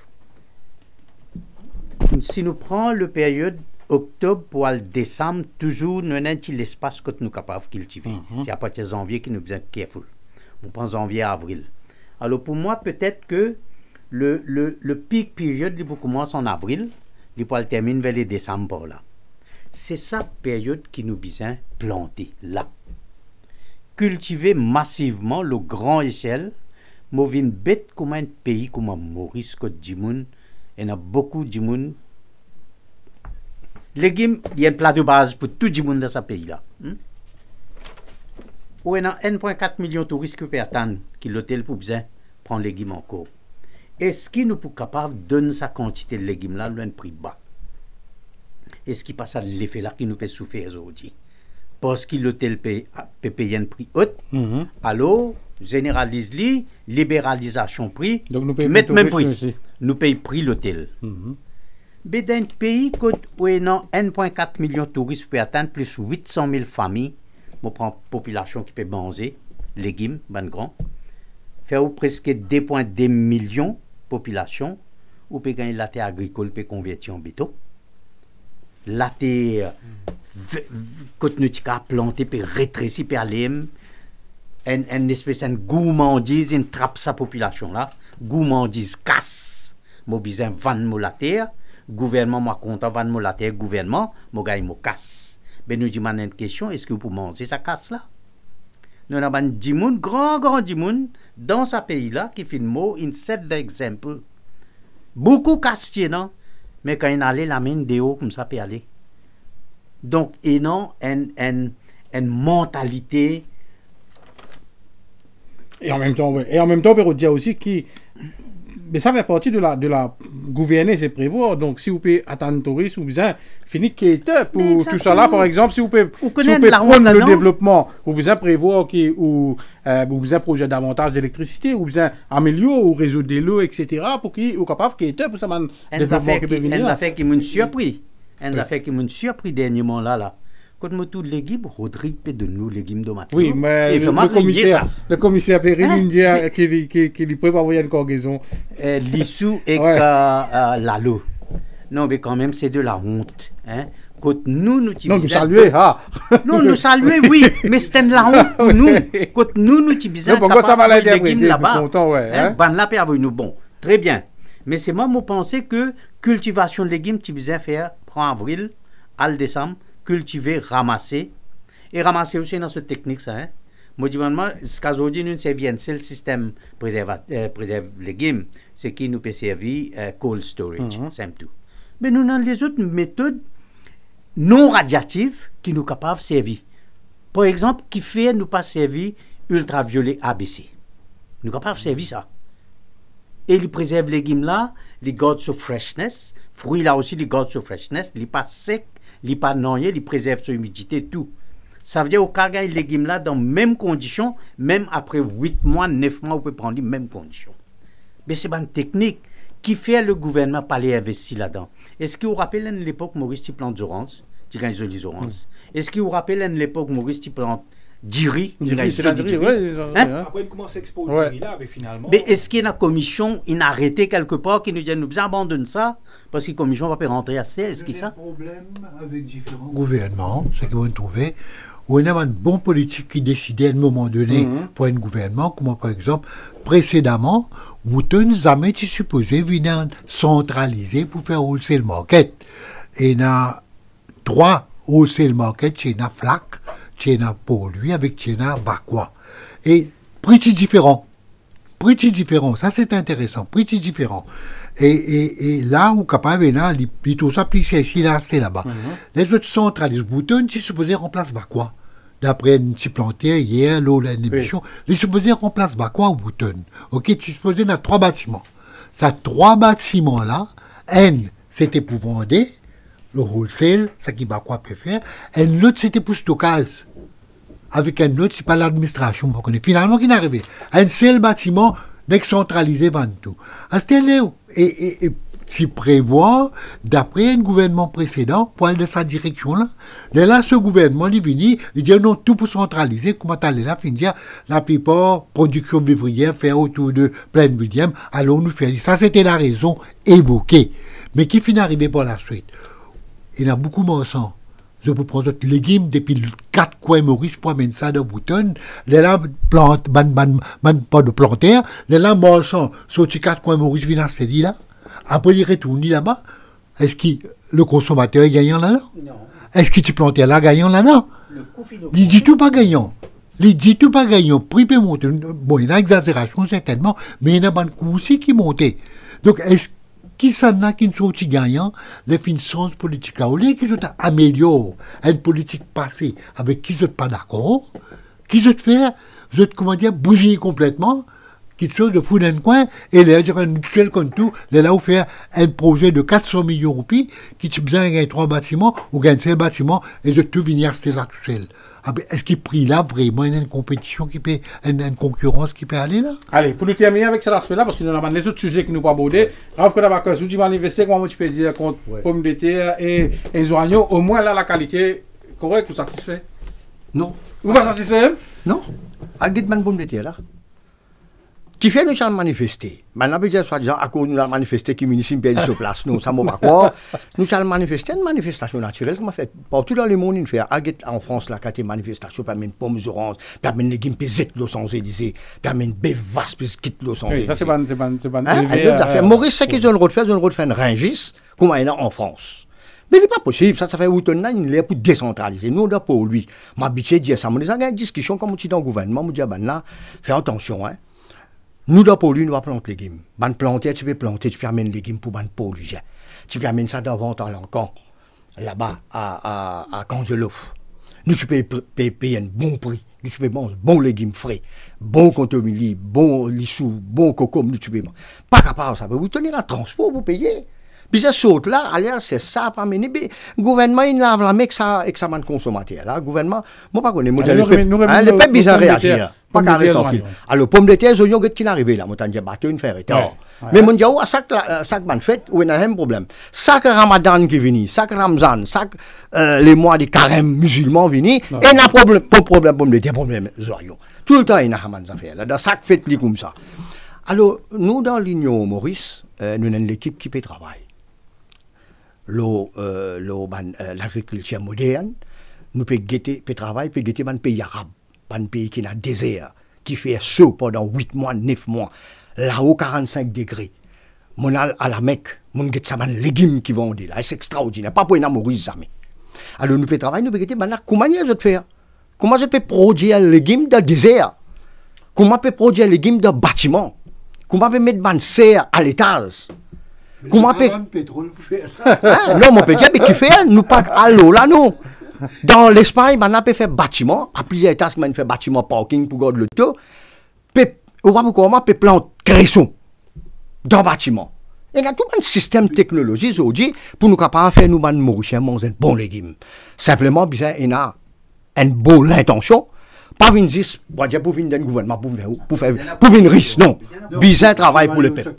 Speaker 5: Si nous prenons la période octobre pour le décembre, toujours, nous avons l'espace que nous sommes capables de cultiver. C'est à partir de janvier que nous sommes careful. On pense janvier à avril. Alors pour moi, peut-être que le peak période, il commence en avril, il peut terminer vers le décembre là. C'est sa période qui nous besoin planter là. Cultiver massivement le grand échelle, mauvais bête comme un pays comme Maurice, Côte d'Imoun, il y a beaucoup de monde. Légumes, il y a un plat de base pour tout le monde dans ce pays-là. Où il y a 1,4 million de touristes qui peuvent attendre que l'hôtel pour besoin prendre les légumes encore. Est-ce qu'il nous peut capable de donner sa quantité de légumes-là à un prix bas? Est-ce qu'il passe à l'effet-là qui nous peut souffrir aujourd'hui? Parce que l'hôtel peut payer un prix haut, alors, généralise-li, libéralisation prix,
Speaker 2: donc nous payons
Speaker 5: même prix. Aussi. Nous payons prix l'hôtel. Mais dans un pays où il y a 1,4 million de touristes peut atteindre plus 800 000 familles, on prend la population qui peut manger, légumes, ben grand, faire presque 2,2 millions de population, ou peut gagner la terre agricole, peut convertir en béton. La terre, quand nous avons planté, peut rétrécir, peut aller, une espèce de gourmandise, une trappe sa population là, gourmandise casse, mobilise un van la terre, gouvernement m'a content van la terre, gouvernement, mon gars il casse. Ben nous demandons une question, est-ce que vous pouvez manger sa casse là? Nous avons des gens, grand gens dans ce pays là qui fait une set d'exemples. Beaucoup castiers, non? Mais quand il allait la main de haut comme ça peut aller. Donc, et non, une mentalité.
Speaker 2: Et en même temps, on peut dire aussi que mais ça fait partie de la gouverner, c'est prévoir. Donc, si vous pouvez attendre touristes, ou bien finir quête pour tout ça là, par exemple, si vous pouvez prendre le développement, ou bien prévoir ou bien projet davantage d'électricité, ou bien améliorer ou résoudre des lots, etc., pour qu'ils soient capables de quête pour ça, développement qui peut venir.
Speaker 5: Un affaire qui m'a surpris. Un affaire qui m'a surpris dernièrement là. Quand je tout légumes, Rodrigue peut de nous légumes de matin.
Speaker 2: Oui, mais le commissaire Périne qui lui prépare envoyer une cargaison.
Speaker 5: L'issue et l'alo. Non, mais quand même, c'est de la honte. Hein? Quand nous
Speaker 2: saluer,
Speaker 5: Non, nous saluer, oui, mais c'était de la honte pour nous. Quand nous utilisons
Speaker 2: les
Speaker 5: légumes là-bas, ban la paix avec nous. Bon, très bien. Mais c'est moi, pensais que cultivation de légumes, tu faisais faire en avril, à décembre, cultiver, ramasser. Et ramasser aussi dans cette technique, ça. Hein? Moi, ce qu'aujourd'hui, nous servons, c'est le système préserve légumes, ce qui nous peut servir cold storage, c'est tout. Mais nous avons les autres méthodes non radiatives qui nous sont capables de servir. Par exemple, qui fait nous pas servir ultraviolet ABC. Nous sommes capables de servir ça. Et ils préservent les légumes là, les gardent sur freshness, fruits là aussi, les gardent sur freshness, ils pas sec, ils pas noyés, ils préservent sur humidité, tout. Ça veut dire au cas les légumes là dans les mêmes conditions, même après 8 mois, 9 mois, vous pouvez prendre les mêmes conditions. Mais c'est une technique qui fait le gouvernement pas les investir là-dedans. Est-ce que vous vous rappelez l'époque Maurice qui plante oranges, qui gagne les oranges? Est-ce que vous vous rappelez l'époque Maurice qui plante Diri,
Speaker 4: après, il commence à exposer Diri là, mais finalement.
Speaker 5: Mais est-ce qu'il y a une commission, une arrêté quelque part qui nous dit nous abandonnons ça parce que la commission va pas rentrer à ça? Est-ce qu'il y a ça?
Speaker 6: Il y a un problème avec différents gouvernements, ce qu'ils vont trouver, où il y a une bonne politique qui décidait à un moment donné pour un gouvernement, comme par exemple, précédemment, vous tenez jamais supposé venir centraliser pour faire wholesale market. Et il y a 3 wholesale market chez la FLAC. Tchena pour lui avec Tchena Bakwa. Et pretty différent. Ça c'est intéressant. Pretty différent. Et là où capable tout ça plus ici là c'est là-bas. Les autres centralisent Bouton qui supposé remplacer Bakwa. D'après une petite planté hier l'émission, ils supposé remplacer Bakwa ou Bouton. OK, tu supposé dans 3 bâtiments. Ça 3 bâtiments là, c'était pour vendre le wholesale, ça qui Bakwa peut faire, et l'autre c'était pour stockage. Avec un autre, c'est pas l'administration. Finalement, qui n'est arrivé? Un seul bâtiment décentralisé vend tout. Et tu prévois, d'après un gouvernement précédent, pour aller de sa direction-là, là, ce gouvernement, il vient, il dit non, tout pour centraliser, comment t'allais là, finir, la plupart, production vivrière, faire autour de plein de millième, allons nous faire. Ça, c'était la raison évoquée. Mais qui finit arrivé par la suite? Il y a beaucoup de mensonges. Je peux prendre d'autres légumes depuis 4 coins Maurice pour amener ça dans Bouton. Là, plante, pas de planter. Là, mensonges, sorti 4 coins Maurice vient à cette là. Après, il retourne là-bas. Est-ce que le consommateur est gagnant là-dedans? Non. Est-ce que tu plantes là gagnant là-dedans? Il dit tout pas gagnant. Prix peut monter. Bon, il y a une exagération certainement, mais il y a un coût aussi qui monte. Donc, est-ce qui s'en a qui ne sont gagnants, les finances politiques, au lieu qu'ils améliorent une politique passée avec qui ils ne sont pas d'accord, qui se faire, comment dire, bousiller complètement, qui chose de fou dans un coin, et là, dire un seul comme tout, là, où faire un projet de 400 millions de roupies, qui tu besoin de gagner 3 bâtiments, ou gagner 7 bâtiments, et de tout venir rester là tout seul. Est-ce qu'il prie là vraiment une compétition qui peut, une concurrence qui peut aller là?
Speaker 2: Allez, pour nous terminer avec cet aspect-là, parce que nous avons les autres sujets qui nous pas abordés, Raph Kodabaka, si tu manifestes, comment tu peux dire contre pommes de terre et oignons, au moins là, la qualité correcte ou satisfait?
Speaker 3: Non.
Speaker 2: Vous pas satisfait?
Speaker 3: Non. Alguet man pommes de terre là. Qui fait nous allons manifester. Maintenant, peut-être soi-disant, à cause de nous allons manifester qui municipal sur place. Non, ça ne va pas quoi. Nous allons manifester une manifestation naturelle, comme on fait partout dans le monde. Il fait en France, la qualité manifestation, permet une pomme orange, permet une légume pesette Los Angeles, permet une belle vaste quitte Los Angeles.
Speaker 2: Ça, c'est pas.
Speaker 3: Maurice, c'est qu'ils ont le droit de faire, ils ont le droit de faire une ringis, comme il y a en France. Mais il n'est pas possible, ça fait 8 ans, il est pour décentraliser. Nous, on doit pour lui. M'habituer à dire ça. On a une discussion, comme on dit dans le gouvernement, on dit, là, fais attention, hein. Nous, dans pour lui, nous allons planter les légumes. Ban planter, tu peux planter, tu peux amener les légumes pour ban polluer. Tu peux amener ça devant à l'encan, là-bas, à Cangelof. Nous, tu peux payer un bon prix. nous tu peux manger bon légumes frais, bon contomili, bon lissou, bon coco, nous tu peux manger. Pas capable ça, vous tenez la transport, vous payez. Puis ça saute là, allez, c'est ça, pas mener. Le gouvernement, il lave la main avec ça man consommateur. Là, le gouvernement, moi pas connais, le peuple bizarre réagir. Pas qu'à rester tranquille. Alors, pomme de terre, les oignons qui n'arrivent là, moi t'en dis, battu une ferre. Mais mon dieu, ça man fait, où il y a un problème. Ça que Ramadan qui vient, ça que Ramzan, ça que les mois de carême musulmans viennent, et il y a problème, pomme de terre, problème, les oignons. Tout le temps, il y a un affaire. Là, dans ça fait comme ça. Alors, nous, dans l'Union Maurice, nous avons l'équipe qui peut travailler. L'agriculture moderne, nous pouvons travailler, peut guetter un pays arabe, un pays qui a un désert, qui fait chaud pendant 8 mois, 9 mois, là-haut 45 degrés. Mon à la Mecque, mon guette ça des légumes qui vont là, c'est extraordinaire, pas pour une Maurice jamais. Alors nous pouvons travailler, nous pouvons guetter, comment je peux faire? Comment je peux produire les légumes dans le désert? Comment je peux produire les légumes dans le bâtiment? Comment je peux mettre une serre à l'étage? Comment pétrole pour faire ça? Non, mon petit, mais qui fait, nous pas à l'eau là, non. Dans l'Espagne, on a fait bâtiment, à plusieurs étages, on fait bâtiment parking pour garder le taux. On va comment peut planter cresson dans le bâtiment. Et là, tout un système technologique aujourd'hui pour nous capables de faire nous manger un bon légume. Simplement, il y a une bonne intention. Pas venir dire, pour venir d'un gouvernement, pour venir riche, non. Bizarre travail pour le peuple.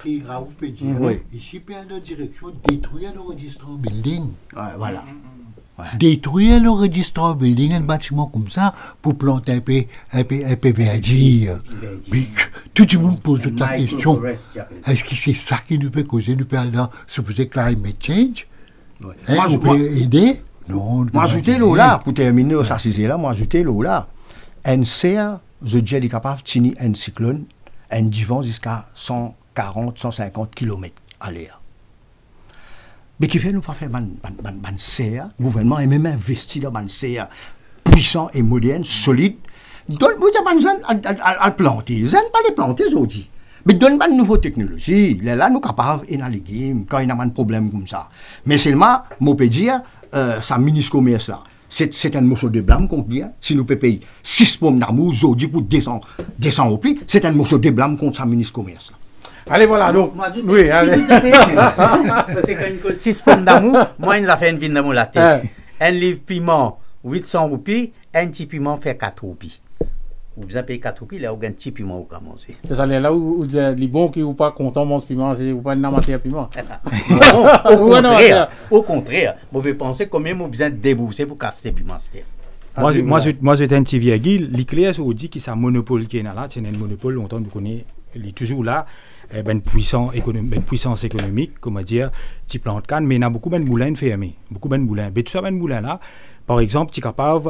Speaker 6: Ici, il y a une direction détruire le registre building.
Speaker 3: Voilà.
Speaker 6: Détruire le registre building, un bâtiment comme ça, pour planter un peu verdure. Tout le monde pose la question. Est-ce que c'est ça qui nous peut causer, nous peut aller dans supposé climate change? On peut aider? Non.
Speaker 3: Moi, ajouter l'eau là, pour terminer au s'assiser là, moi, ajouter l'eau là. Un serre, je dis, est capable de tenir un cyclone, un divan jusqu'à 140, 150 km à l'air. Mais qui fait nous pas faire un serre, le gouvernement a même investi dans un serre puissant et moderne, solide. Donne-nous des gens à planter. Ils n'aiment pas les planter aujourd'hui. Mais donne-nous une nouvelle technologie. Là, nous sommes capables de faire des légumes quand il y a un problème comme ça. Mais seulement, je peux dire, ça ministre commerce là. C'est un morceau de blâme qu'on dit. Si nous pouvons payer 6 pommes d'amour aujourd'hui pour descendre au prix, c'est un morceau de blâme contre sa ministre commerce.
Speaker 2: Allez, voilà, donc.
Speaker 5: Oui, allez. Parce que quand 6 pommes d'amour, moi, nous avons fait une vine d'amour la tête. Un livre piment, 800 roupies, un petit piment fait 4 roupies. Vous avez payé 4 roupies, là, vous avez un petit piment au commencer.
Speaker 2: C'est ça, là où les bons qui ne sont pas contents de ce piment, c'est pas une matière piment.
Speaker 5: Non, au contraire. Vous pouvez penser combien vous avez besoin de débourser pour casser piment.
Speaker 4: Moi, j'étais un petit virgule. L'éclair, je vous dis que c'est un monopole qui est là. C'est un monopole, longtemps, nous connaissons, il est toujours là. Une puissance économique, comment dire, petit plan de canne, mais il y a beaucoup de moulins fermés. Beaucoup de moulins. Mais tout ça, moulins là, par exemple, tu es capable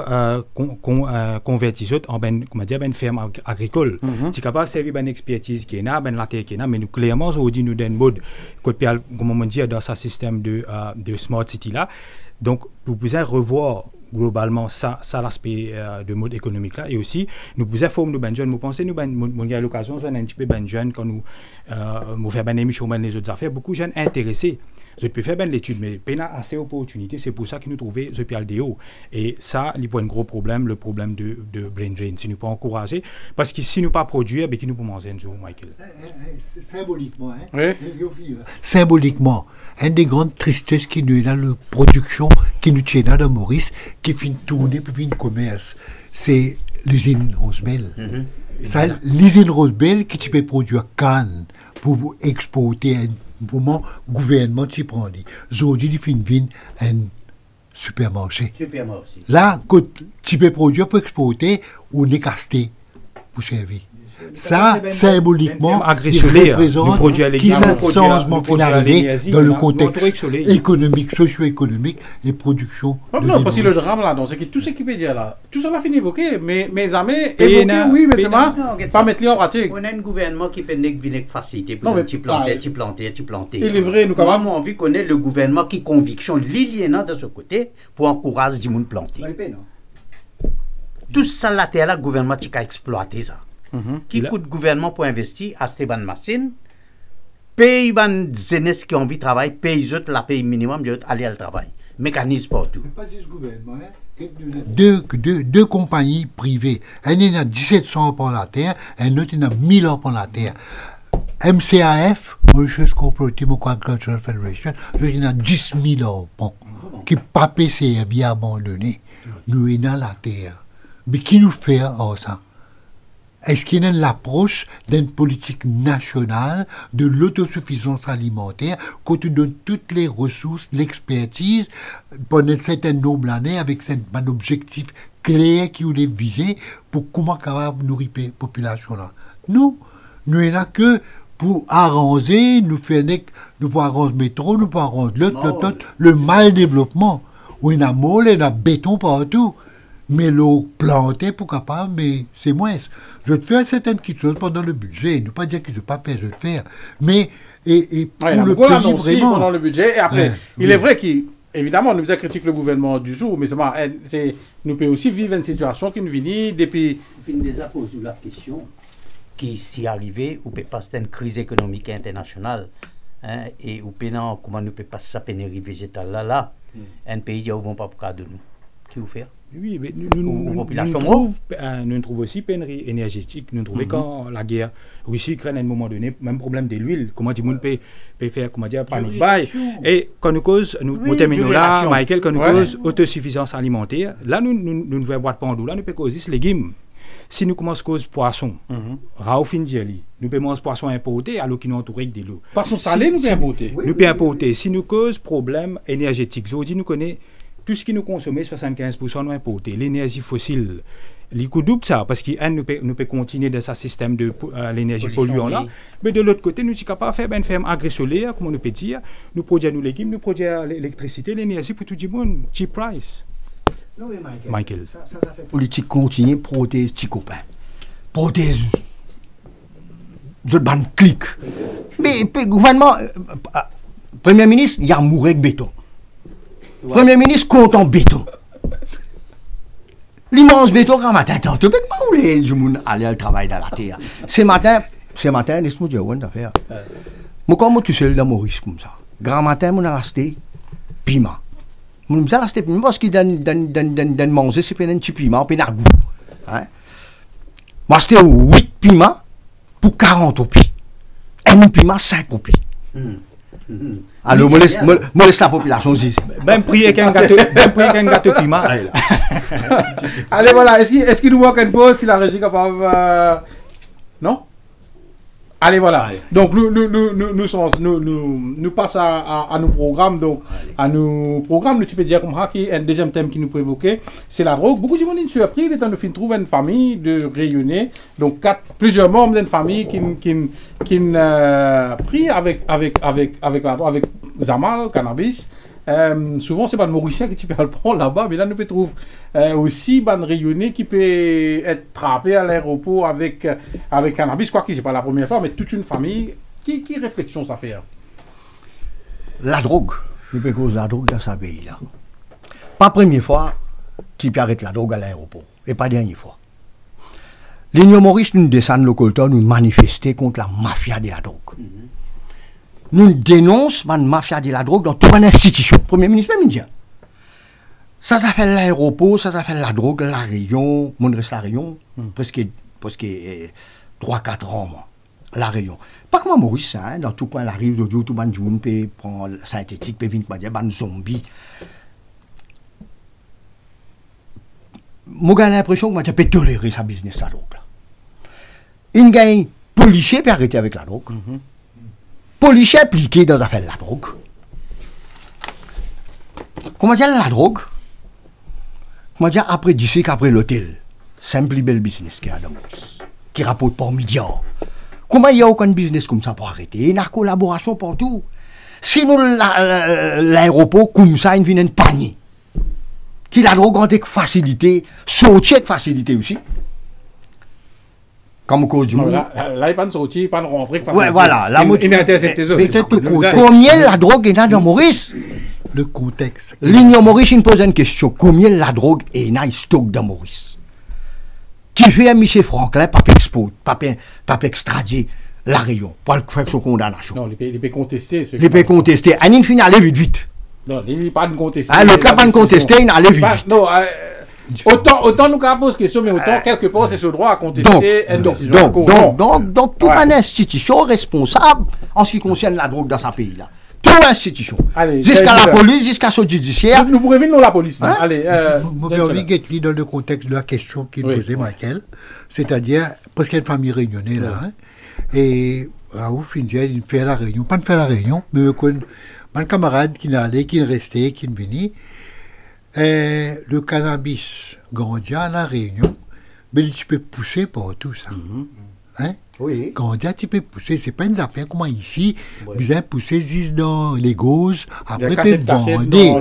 Speaker 4: de convertir en une ferme agricole. Tu es capable de servir une expertise qui est là, la terre qui est là, mais nous, clairement, aujourd'hui, nous avons un mode, comme on dit, dans ce système de Smart City là. Donc, vous pouvez revoir globalement ça l'aspect de mode économique là, et aussi nous pouvons former nos jeunes. Nous pensons nous avons l'occasion de faire un petit peu de jeunes quand nous faire une émission les autres affaires, beaucoup de jeunes intéressés. Je peux faire bien l'étude, mais il y a assez d'opportunités. C'est pour ça que nous trouvons ce PLDO. Et ça, il y a un gros problème, le problème de brain drain. Si nous ne pas encourager, parce que si nous ne pas produire, qui nous pouvons manger un jour, Michael.
Speaker 6: Symboliquement, hein?
Speaker 2: Oui.
Speaker 6: Symboliquement, une des grandes tristesses qui nous est dans la production, qui nous tient dans Maurice, qui fait tourner pour une commerce, c'est l'usine Rosebel. L'usine Rosebel qui tu peux produire canne pour exporter un moment gouvernement qui prend. Aujourd'hui, il fait un supermarché. Là, quand tu peux produire pour exporter, on est casté pour servir. Ça, symboliquement, il représente qui ça changement final dans le contexte économique, socio-économique et production.
Speaker 2: Non, parce que le drame là, c'est que tout ce qui peut dire là, tout ça l'a fini évoquer, mais mes amis évoquer, oui, mais c'est pas mettre les en pratique.
Speaker 5: On a un gouvernement qui peut venir faciliter pour tu planter.
Speaker 2: Il est vrai, nous
Speaker 5: quand même. Moi, envie qu'on ait le gouvernement qui conviction l'iliénant de ce côté pour encourager du monde planter. Tout ça, la terre là, le gouvernement qui a exploité ça. Qui coûte gouvernement pour investir à Stéban Massine, Paye ban jeunesse qui ont envie de travailler, paye les autres la paye minimum, je aller au travail. Mécanisme partout.
Speaker 6: Pas ce gouvernement, hein. Deux compagnies privées. Un est à 1700 pour la terre, un autre est à 1000 ans pour la terre. MCAF, Mauritius Cooperative Agricultural Federation, l'autre est à 10 000 ans pour qui pas PC bien abandonné. Nous est dans la terre. Mais qui nous fait ça? Est-ce qu'il y a l'approche d'une politique nationale de l'autosuffisance alimentaire qu'on te donne toutes les ressources, l'expertise pendant une certaine nombre d'années avec un objectif clair qui voulait viser pour comment capable nourrir la population là? Nous n'avons là que pour arranger, nous pour arranger le métro, nous pour arranger l'autre, le mal développement. Où il y a molle, il y a béton partout. Mais l'eau plantée pour capable, mais c'est moins. Je vais faire certaines petites choses pendant le budget. Ne pas dire que je ne vais pas faire, je vais le faire. Mais, pour le pays, vraiment.
Speaker 2: Pendant le budget. Et après, il est vrai qu'évidemment, nous critiquons le gouvernement du jour, mais nous pouvons aussi vivre une situation qui nous vient depuis.
Speaker 5: Je vais déjà poser la question qui, si arrivé, ou peut passer une crise économique internationale, hein, et ou pénant, comment nous peut passer sa pénurie végétale là, un pays qui a au bon pas pour de nous. Qui vous fait?
Speaker 4: Oui, mais nous trouvons aussi pénurie énergétique. Nous trouvons quand la guerre Russie-Ukraine à un moment donné, même problème de l'huile, comment dire, peut faire, comment dire, panique bail. Et quand nous cause, nous terminons là, Michael, quand nous cause autosuffisance alimentaire, là, nous ne devons boire de pandou, là, nous pouvons causer des légumes. Si nous commençons à cause poisson, nous pouvons manger poisson importé alors qu'ils nous entourent avec de l'eau.
Speaker 2: Poisson salé, nous pouvons importer.
Speaker 4: Nous pouvons importer. Si nous cause problème énergétique, je vous dis, nous connaissons tout ce qui nous consomme, 75% nous importer. L'énergie fossile, les coûts doubles ça, parce que nous pouvons continuer dans ce système de l'énergie polluante là. Mais de l'autre côté, nous sommes capables de faire une ferme agri-solaire, comme on peut dire. Nous produisons nos légumes, nous produisons l'électricité, l'énergie pour tout le monde, cheap price.
Speaker 3: Non, mais
Speaker 4: Michael.
Speaker 3: Ça fait politique continue, prothèse, petit copain. Prothèse. Je ban clic. Mais le gouvernement, Premier ministre, il y a mouru avec béton. Premier ministre compte en béton. L'immense béton, quand matin, tu peux pas rouler du monde aller au travail dans la terre. Ce matin, laisse-moi dire une affaire. Moi, comment tu sais dans Maurice comme ça? Grand matin, on a acheté piment. On a acheté piment parce qu'il donne manger, c'est un petit piment, puis un goût. Moi, j'ai acheté 8 piments pour 40 roupies. Un piment, 5 roupies. Alors, moi, laisse la population aussi.
Speaker 4: Ben, priez qu'un gâteau piment.
Speaker 2: Allez, voilà. Est-ce qu'il nous manque une pause si la régie est capable. Non? Allez, voilà. Allez. Donc, nous passons à nos programmes. Donc, à nos programmes, tu peux dire comme ça, un deuxième thème qui nous peut évoquer, c'est la drogue. Beaucoup de gens sont surpris, il est temps de trouver une famille de rayonner. Donc, plusieurs membres d'une famille qui pris avec la drogue, avec Zamal, cannabis. Souvent, c'est pas le Mauricien qui peut le prendre là-bas, mais là, nous peut trouver aussi ban rayonné qui peut être trappé à l'aéroport avec cannabis. Quoi que c'est pas la première fois, mais toute une famille. Qui réflexion ça fait?
Speaker 3: La drogue. Il peut causer la drogue dans ce pays-là. Pas première fois qu'il peut arrêter la drogue à l'aéroport. Et pas dernière fois. L'Union Maurice, nous descendons le colton, nous manifester contre la mafia de la drogue. Nous dénonçons la mafia de la drogue dans toute une institution. Premier ministre même indien. Ça fait l'aéroport, ça fait la drogue, la Réunion, mon reste la Réunion, parce que 3-4 ans, moi, la Réunion. Pas comme Maurice, hein, dans tout point, la rive aujourd'hui, tout le monde peut prendre synthétique, peut venir dire, ban zombie. Moi, j'ai l'impression que je peux tolérer sa business, la drogue. Il gagne policier peut arrêter avec la drogue. Policier impliqué dans l'affaire de la drogue. Comment dire la drogue? Comment dire après d'ici qu'après l'hôtel? Simple bel business qui a dans qui rapporte par milliards. Comment il n'y a aucun business comme ça pour arrêter? Il y a une collaboration partout. Sinon l'aéroport comme ça, il vient une panier. Qui la drogue avec facilité, sortir avec facilité aussi. Comme cause du monde.
Speaker 2: Là, il n'y a pas de sortie, pas de rentrer.
Speaker 3: Ouais, voilà.
Speaker 2: Il intercepte les autres.
Speaker 3: Combien la drogue est là dans Maurice?
Speaker 6: Le contexte.
Speaker 3: L'Union Maurice, il pose une question. Combien la drogue est là stock dans Maurice? Tu fais à M. Franklin, pas extrader la Réunion pour faire son condamnation.
Speaker 2: Non, il peut contester.
Speaker 3: Il peut contester. Il finit aller vite.
Speaker 2: Non, il n'y a pas de contester.
Speaker 3: Le cas pas de contester, il allait vite.
Speaker 2: Non, autant nous pose question, mais autant quelque part c'est ce droit à contester une décision.
Speaker 3: Donc, toute une institution responsable en ce qui concerne la drogue dans ce pays-là. Toute institution. Jusqu'à la police, jusqu'à ce judiciaire.
Speaker 2: Nous pourrions venir la police. Allez,
Speaker 6: j'ai envie d'être dans le contexte de la question qu'il posait, Michael. C'est-à-dire, parce qu'il y a une famille réunionnais là. Et Raouf, il fait la réunion. Pas de faire la réunion, mais un camarade qui n'est allé, qui est resté, qui est venu. Le cannabis Gandia à la Réunion, mais tu peux pousser pour tout ça. Hein?
Speaker 3: Oui.
Speaker 6: Gandia, tu peux pousser. C'est pas une affaire comme ici. Vous avez poussé 10 dans les gauzes, après tu peux bander.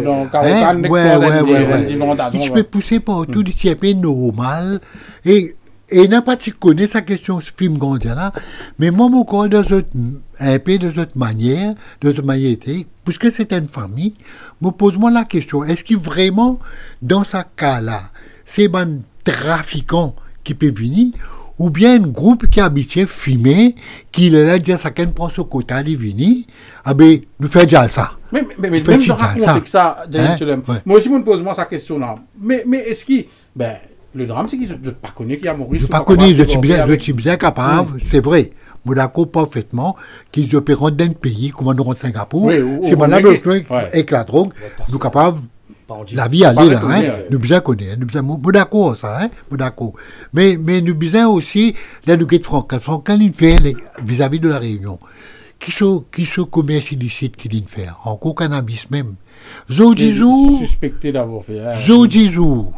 Speaker 6: Tu peux pousser pour tout, c'est un peu normal. Et n'a pas si connaît sa question ce film Gandia là, mais moi encore un peu de cette manière, puisque c'est une famille, me pose-moi la question, est-ce que vraiment dans ce cas-là, c'est un trafiquant qui peut venir, ou bien un groupe qui habitué fumer, qui est là dire ça qu'elle prend ce quota, il vient, ah ben nous fait déjà ça.
Speaker 2: Mais même de raconter que ça, moi aussi, je me pose moi sa question là. Mais est-ce qu'il, le drame, c'est qu'ils ne pas connaissent qu'il y a Maurice.
Speaker 6: Je ne pas connais, je suis bien capable, c'est vrai. Je suis d'accord parfaitement qu'ils opèrent dans un pays comme nous rentre Singapour. C'est malade avec la drogue, nous sommes capables, la vie aller là, nous bien connaître. Nous sommes d'accord ça, d'accord. Mais nous bien aussi, là nous guettons Franklin, il fait vis-à-vis de la Réunion. Qui sont commerce illicite qu'il fait, encore cannabis même. Zodizou,
Speaker 2: suspecté d'avoir fait.
Speaker 6: Zodizou,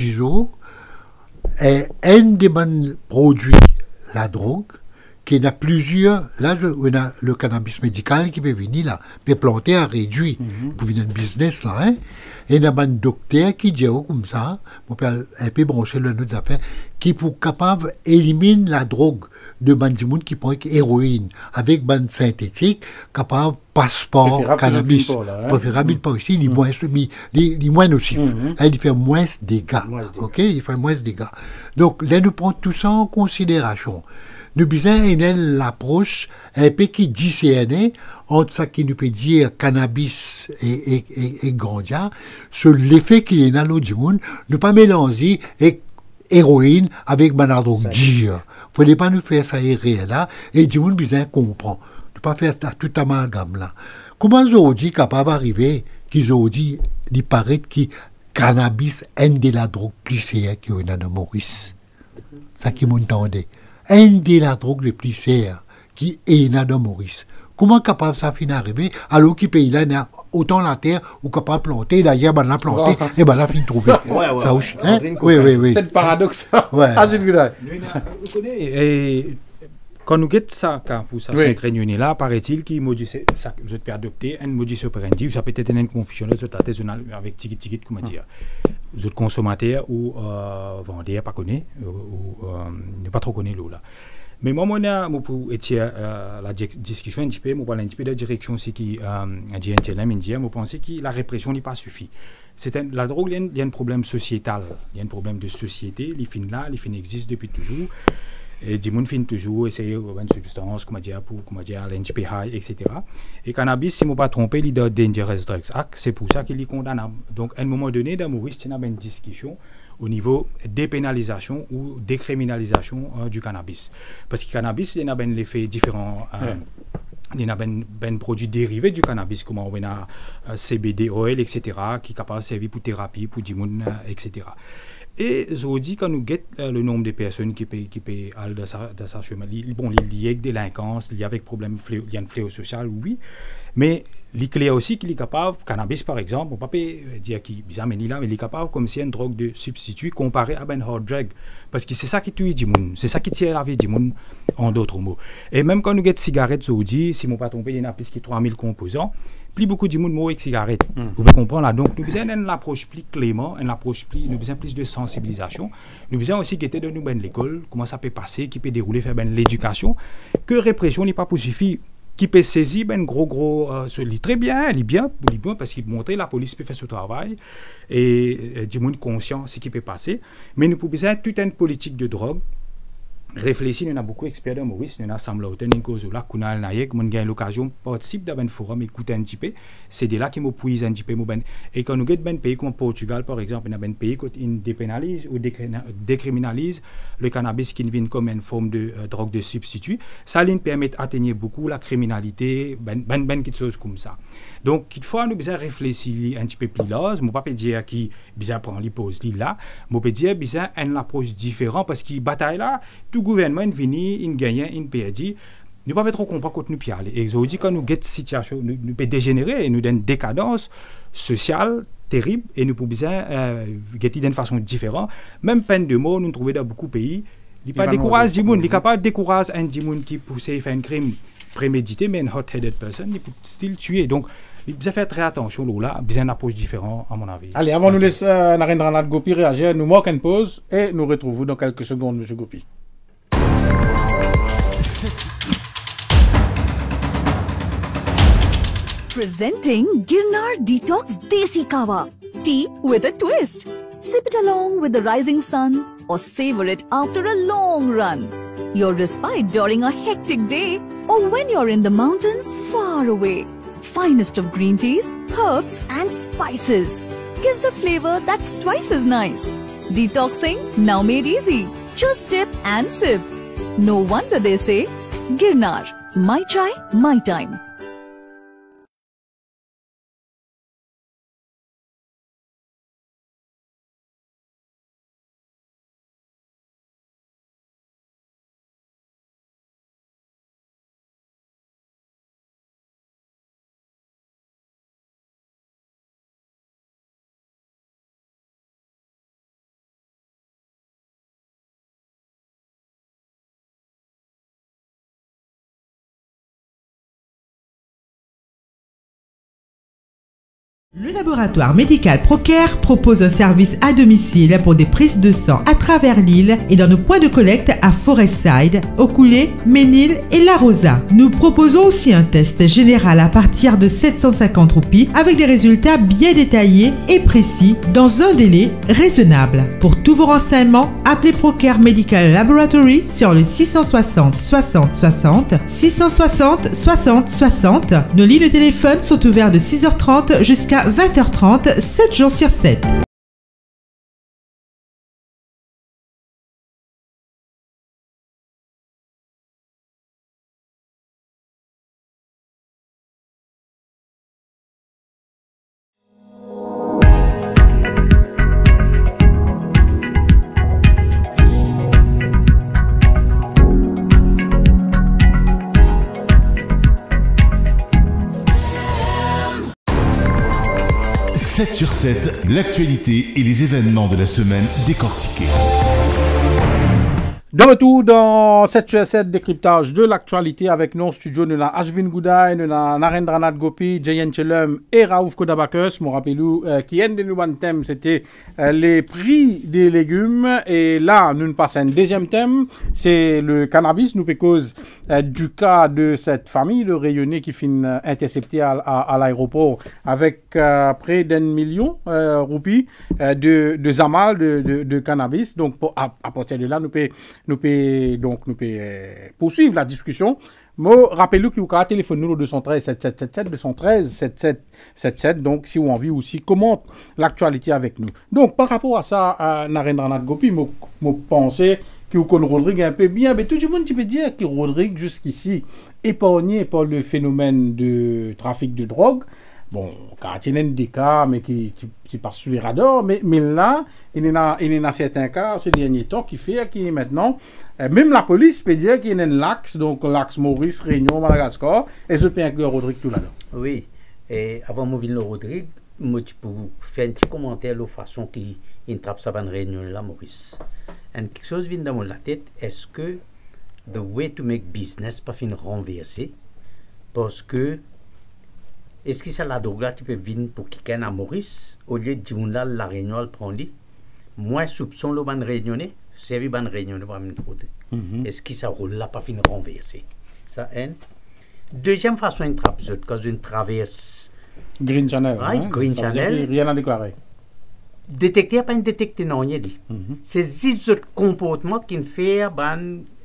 Speaker 6: est un des bons produits, la drogue, qui a plusieurs. Là, on a le cannabis médical qui peut venir là, peut planter à réduire pour venir un business là. Et il y a un docteur qui dit comme ça, on peut un peu brancher le notre affaire, qui pour capable d'éliminer la drogue de bandimoun qui prend héroïne avec bande synthétique, capable passeport cannabis. Préférable pas aussi, il est moins nocif. Il fait moins de dégâts. Ok, il fait moins de dégâts. Donc là, nous prenons tout ça en considération. Nous avons l'approche un peu qui discerne entre ce qui nous peut dire cannabis et Gandia, sur l'effet qu'il y a dans l'autre monde, ne pas mélanger héroïne avec banardon dire. Il ne faudrait pas nous faire ça réel là, et du monde besoin comprend. Ne pas faire tout amalgame là. Comment ils ont dit capable d'arriver, qu'ils ont dit, il paraît que cannabis est une de la drogue plus sérieuse qu'il y a dans Maurice. Ça qui m'entendait. Un de la drogue les plus sérieux qui est dans Maurice. Comment capable ça finit d'arriver alors qu'il pays là a autant la terre ou capable de planter d'ailleurs ben la planter et ben la fin de trouver. Ça aussi. Oui.
Speaker 2: C'est le paradoxe.
Speaker 4: Quand nous guettons ça, pour ça, c'est réunion là, paraît-il qu'il modifie ça, vous êtes adopté un modus operandi, ça peut être une confusion avec ticket, comment dire. Vous êtes consommateur ou vendeur, pas connu, ou ne pas trop connu l'eau là. Mais moi, pour étirer la discussion un petit peu, je parle un petit peu de la direction aussi qui a dit je pense que la répression n'est pas suffit. La drogue, il y a un problème sociétal, il y a un problème de société, les fins là, les fins existent depuis toujours. Et les gens finissent toujours essayer une substance, comment dire, l'NPH, etc. Et cannabis, si je ne me pas trompé, il est Dangerous Drugs Act, c'est pour ça qu'il est condamnable. Donc, à un moment donné, dans Maurice, il y a une discussion au niveau dépénalisation ou décriminalisation du cannabis. Parce que le cannabis, il y a un effet différent. Il y a des produits dérivés du cannabis, comme on a CBD oil, etc., qui est capable de servir pour thérapie, pour des gens, etc. Et je vous dis, quand nous guettons le nombre de personnes qui paient dans sa chemin, bon, il y a avec délinquance, il y a avec problème, il y a un fléau social, oui, mais il y a aussi qu'il est capable, cannabis par exemple, on ne peut pas dire qu'il est bizarre, mais il est capable comme si une drogue de substitut comparé à une hard drug, parce que c'est ça qui tue du monde, c'est ça qui tire la vie du monde, en d'autres mots. Et même quand nous guettons cigarettes, je vous dis, si je ne me pas trompé, il y en a plus de 3000 composants. Plus beaucoup de monde avec cigarette. Vous pouvez comprendre là. Donc, nous avons une approche plus clément, nous avons plus de sensibilisation. Nous avons aussi guetter de nous l'école, comment ça peut passer, qui peut dérouler, faire l'éducation. Que répression n'est pas pour suffire, qui peut saisir gros, très bien, il est bien, parce qu'il montre la police peut faire ce travail et du monde conscient ce qui peut passer. Mais nous pouvons toute une politique de drogue réfléchir, nous avons beaucoup d'experts de Maurice, nous avons assemblé une cause là, nous avons eu l'occasion de participer dans un forum, écouter un petit peu. C'est de là qu'ils m'ont pris un petit peu. Et quand nous avons un pays comme Portugal, par exemple, nous avons un pays qui dépénalise ou décriminalise le cannabis qui vient comme une forme de drogue de substitut. Ça nous permet d'atteindre beaucoup la criminalité, quelque chose comme ça. Donc, il faut nous réfléchir un petit peu plus large. Je ne peux pas dire qu'il prend les pauses là. Je peux dire qu'il y a une approche différente parce que la bataille là, tout gouvernement vient, il gagne, il perd. Nous ne pouvons pas trop comprendre quand nous parlons. Et je dis que nous avons une situation, nous pouvons dégénérer, nous avons une décadence sociale terrible et nous pouvons gagner d'une façon différente. Même peine de mort, nous trouvons dans beaucoup de pays. Il n'y a pas de décourage du monde, il n'est capable de décourager un monde qui pousse à faire un crime prémédité, mais une hot-headed person, il peut still tuer. Donc, il faut faire très attention là, il y a une approche différente à mon avis.
Speaker 2: Allez, avant de nous laisser Narendra Gopi réagir, nous marquons une pause et nous retrouvons dans quelques secondes, M. Gopi.
Speaker 7: Presenting Girnar Detox Desi Kawa. Tea with a twist. Sip it along with the rising sun or savor it after a long run. Your respite during a hectic day or when you're in the mountains far away. Finest of green teas, herbs and spices. Gives a flavor that's twice as nice. Detoxing now made easy. Just dip and sip. No wonder they say, Girnar, my chai, my time.
Speaker 8: Le laboratoire médical Procare propose un service à domicile pour des prises de sang à travers l'île et dans nos points de collecte à Forestside, Okoulé, Ménil et La Rosa. Nous proposons aussi un test général à partir de 750 roupies avec des résultats bien détaillés et précis dans un délai raisonnable. Pour tous vos renseignements, appelez Procare Medical Laboratory sur le 660 60 60 660 60 60. Nos lignes de téléphone sont ouvertes de 6h30 jusqu'à 20h30, 7 jours sur 7.
Speaker 9: Sur 7, l'actualité et les événements de la semaine décortiqués.
Speaker 2: De retour dans 7 sur 7 décryptage de l'actualité avec nos studios, nous avons Ashvin Gouday, nous avons Narendranath Gopi, Jayen Chelum et Raouf Kodabakus. Je me rappelle qui est de nous thème, c'était les prix des légumes. Et là, nous passons à un deuxième thème, c'est le cannabis. Nous cause du cas de cette famille de Rayonnais qui finit interceptée à l'aéroport avec près d'1 million roupies de zamal de cannabis. Donc, à partir de là, nous pouvons poursuivre la discussion. Moi, rappelez-vous que vous pouvez téléphoner nous au 213 7777 213 7777. Donc, si vous avez envie aussi, comment l'actualité avec nous. Donc, par rapport à ça, Narendranath Gopi, je pensais que vous connaissez Rodrigue un peu bien, mais tout le monde peut dire que Rodrigue, jusqu'ici, épargné par le phénomène de trafic de drogue. Bon, quand il y a des cas, mais qui passent sous les radars, mais là, il y a certains cas ces derniers temps qui fait que maintenant, même la police peut dire qu'il y a un l'axe, donc l'axe Maurice, Réunion, Madagascar, et je peux inclure Rodrigue tout là-dedans.
Speaker 5: Oui, et avant de mourir Rodrigue, je peux faire un petit commentaire de la façon qu'il trappe sa réunion là, Maurice. Et quelque chose vient dans la tête, est-ce que the way to make business pas fin renverser? Parce que est-ce que ça la drogue là tu peux venir pour quelqu'un à Maurice au lieu de dire là la réunion elle prend lui moi soupçon le ban réunionnais servi ban réunionnais pour me côté est-ce que ça roule là pas fin renverser ça un deuxième façon une trappe cause une traverse
Speaker 2: Green Channel
Speaker 5: Green Channel
Speaker 2: rien à déclarer
Speaker 5: détecter pas une détecter non rien dit c'est juste ce comportement qui me fait ban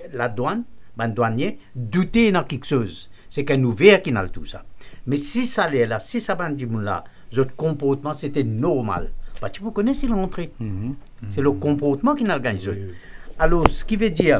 Speaker 5: la douane, les douaniers, douter dans quelque chose. C'est qu'un ouvert qui n'a tout ça. Mais si ça l'est là, si ça va dire là, votre comportement c'était normal. Parce que vous connaissez l'entrée. C'est le comportement qui n'a gagné. Alors, ce qui veut dire,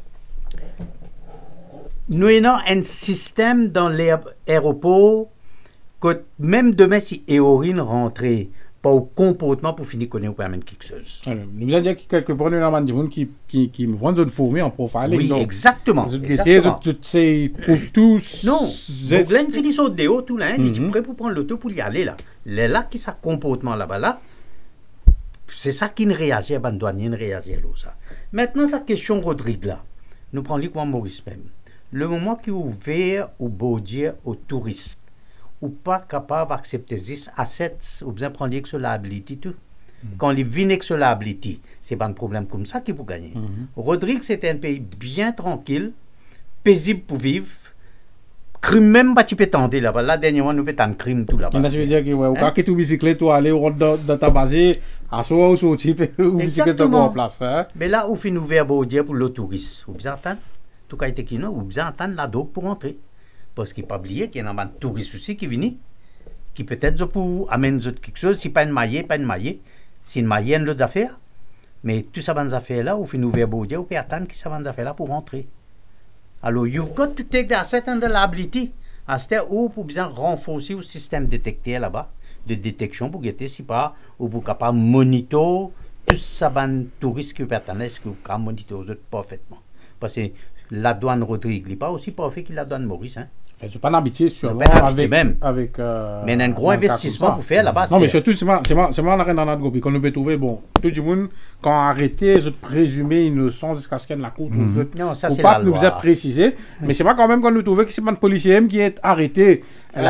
Speaker 5: nous avons un système dans l'aéroport que même demain, si Éorine rentrait, pas au comportement pour finir connaître ou permettre quelque chose.
Speaker 2: Nous voulons dire que quelque part, nous avons des gens qui me rendent une formée en profiling.
Speaker 5: Oui, exactement.
Speaker 2: Ils trouvent tous.
Speaker 5: Non, vous voulez finir sur déo tout là, ils sont prêts pour prendre l'auto pour y aller là. Là, qui ça comportement là-bas là, c'est ça qui ne réagit pas, douanier ne réagit pas ça. Maintenant, sa question Rodrigue là, nous prenons comme Maurice même. Le moment qui est ouvert au Baudier aux touristes, ou pas capable d'accepter 10 assets, ou bien prendre que la liability tout. Quand ils viennent que la liability, c'est pas un problème comme ça qui peut gagner. Rodrigue, c'est un pays bien tranquille, paisible pour vivre. Crime même pas tu peux tenter là-bas. Là, dernièrement, nous peut un crime tout là-bas.
Speaker 2: Ça veut dire que ou quand tu bicyclette, tu aller dans ta base, à soi ou sortir, ou bicyclette en place.
Speaker 5: Mais là, où fin ouvert Baudier pour le touriste, ou bien attendre, tout cas, ou bien attendre la dogue pour entrer. Parce qu'il ne faut pas oublier qu'il y a un touriste aussi qui vient, qui peut-être pour amener quelque chose, si pas une maillée, pas une maillée, si une maillée, une autre affaire. Mais tout ça, ces affaires-là, ou fin ouvert Baudier, ou peut attendre que ça va affaires-là pour rentrer. Alors, you've got to take the asset and the liability. À ce stade, ou pour bien renforcer le système détecté là-bas, de détection, pour guetter si pas, ou pour capable monitorer tout ça, les touristes qui pertençent, qui peuvent monitorer parfaitement. Parce que la douane Rodrigue n'est pas aussi parfait que la douane Maurice. Hein.
Speaker 2: Je ne suis pas habitué sur
Speaker 5: mais il y a un gros investissement pour faire là-bas.
Speaker 2: Non, mais surtout, c'est moi dans notre groupe. Quand nous peut trouver, bon, tout le monde, quand arrêté, je présumé innocent jusqu'à ce qu'il y ait la cour.
Speaker 5: Non, ça c'est
Speaker 2: la loi. Nous vous a précisé. Mais c'est pas quand même quand nous trouvons que c'est pas un policier qui est arrêté,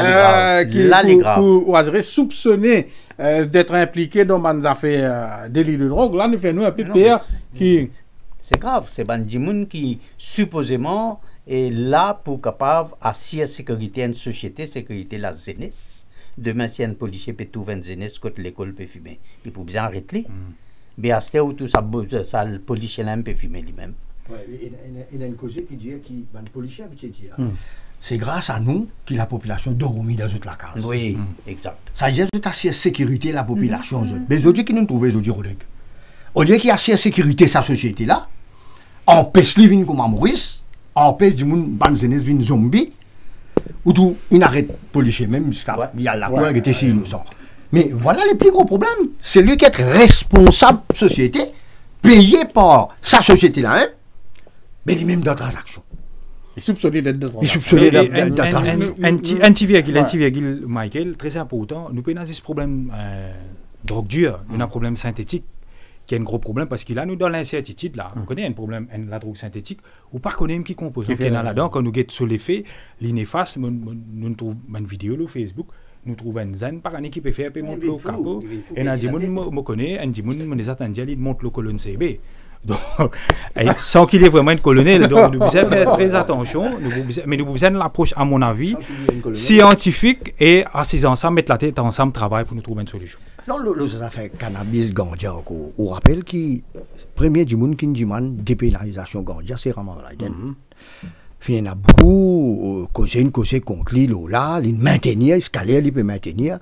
Speaker 2: qui soupçonné d'être impliqué dans des affaires délit de drogue. Là, nous faisons un PPR qui...
Speaker 5: C'est grave, c'est Bandimoun qui supposément est là pour capable assurer la sécurité d'une société, sécurité la jeunesse. Demain, si un policier peut trouver une jeunesse quand l'école peut fumer, il peut bien arrêter. Mais à ce où tout ça, le policier là peut fumer lui-même.
Speaker 3: Il y a une cause qui dit que le policier c'est grâce à nous que la population dormit dans toute la case.
Speaker 5: Oui, exact.
Speaker 3: Ça veut dire que c'est la sécurité de la population. Mais aujourd'hui, qui nous trouvons aujourd'hui, au lieu qu'il y a cette sécurité, sa société là, empêche les vignes comme à Maurice, empêche du monde, ban jeunesse, vignes zombies, ou tout, il n'arrête policier même, jusqu'à il y a la cour qui était si innocent. Mais voilà les plus gros problèmes. C'est lui qui est responsable de la société, payé par sa société là, hein, mais lui-même dans la transaction.
Speaker 2: Il est soupçonné d'être
Speaker 3: Il est soupçonné d'être transaction.
Speaker 4: Un petit virgule, Michael, très important, nous prenons ce problème drogue dure, nous avons un problème synthétique. Qui est un gros problème parce qu'il a nous dans l'incertitude là, on connaît un problème la drogue synthétique ou pas connaît même qui composant qui est là-dedans quand nous guette sur les faits, l'inefface nous trouve une vidéo sur Facebook, nous trouvons une zen par année qui peut faire payer monter le capot et on dit me connaît on dit me les attend il monte le colonne CB. Donc, sans qu'il y ait vraiment une colonel, donc nous devons faire très attention, mais nous devons l'approche, à mon avis, scientifique et assis ensemble, mettre la tête ensemble, travailler pour nous trouver une solution.
Speaker 3: Non, les affaires cannabis, ganja, on rappelle que le premier du monde qui demande dépénalisation ganja, c'est Raman Raiden. Il y en a beaucoup, causé conclu, là, il maintenir, escalier, il peut maintenir.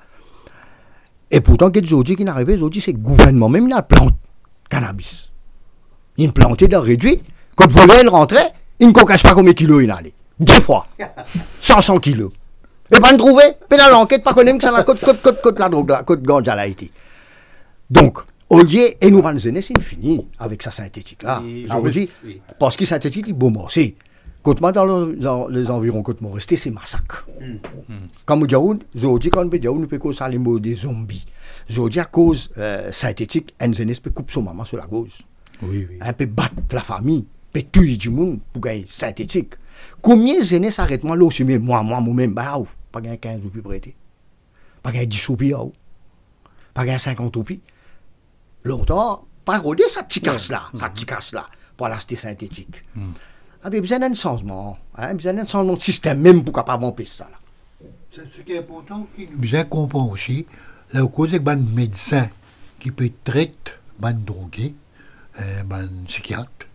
Speaker 3: Et pourtant, aujourd'hui, qui n'arrive aujourd'hui, c'est le gouvernement même, il a plante cannabis. Il plantait de réduit. Quand le volet rentrait, il ne cache pas combien de kilos il allait. 2 fois. 500 kilos. Et pas le trouver. Mais dans l'enquête, pas connaître que ça la côte la drogue, la côte ganja l'a été. Donc, au lieu, et nous, c'est fini avec sa synthétique là. Aujourd'hui, parce que synthétique, il est beau morceau. Côte-moi dans les environs côte-moi resté, c'est massacre. Comme aujourd'hui, quand nous peut causer les mots des zombies. Aujourd'hui, à cause synthétique, une jeunesse peut couper son maman sur la gauche.
Speaker 4: Oui.
Speaker 3: Un peu battre la famille, peut tuer du monde pour gagner synthétique. Combien de jeunesse arrête-moi là aussi, moi-même, pas gagner 15 roupies prêté, pas gagner 10 roupies, pas gagner 50 roupies. Longtemps, pas rodé cette petite casse-là, pour l'acheter synthétique. Il y a besoin d'un changement, besoin d'un changement de système même pour capable empêcher ça.
Speaker 6: C'est ce qui est important, qui nous besoin comprendre aussi, là, au cause de médecin qui peut traiter les drogués, psychiatre,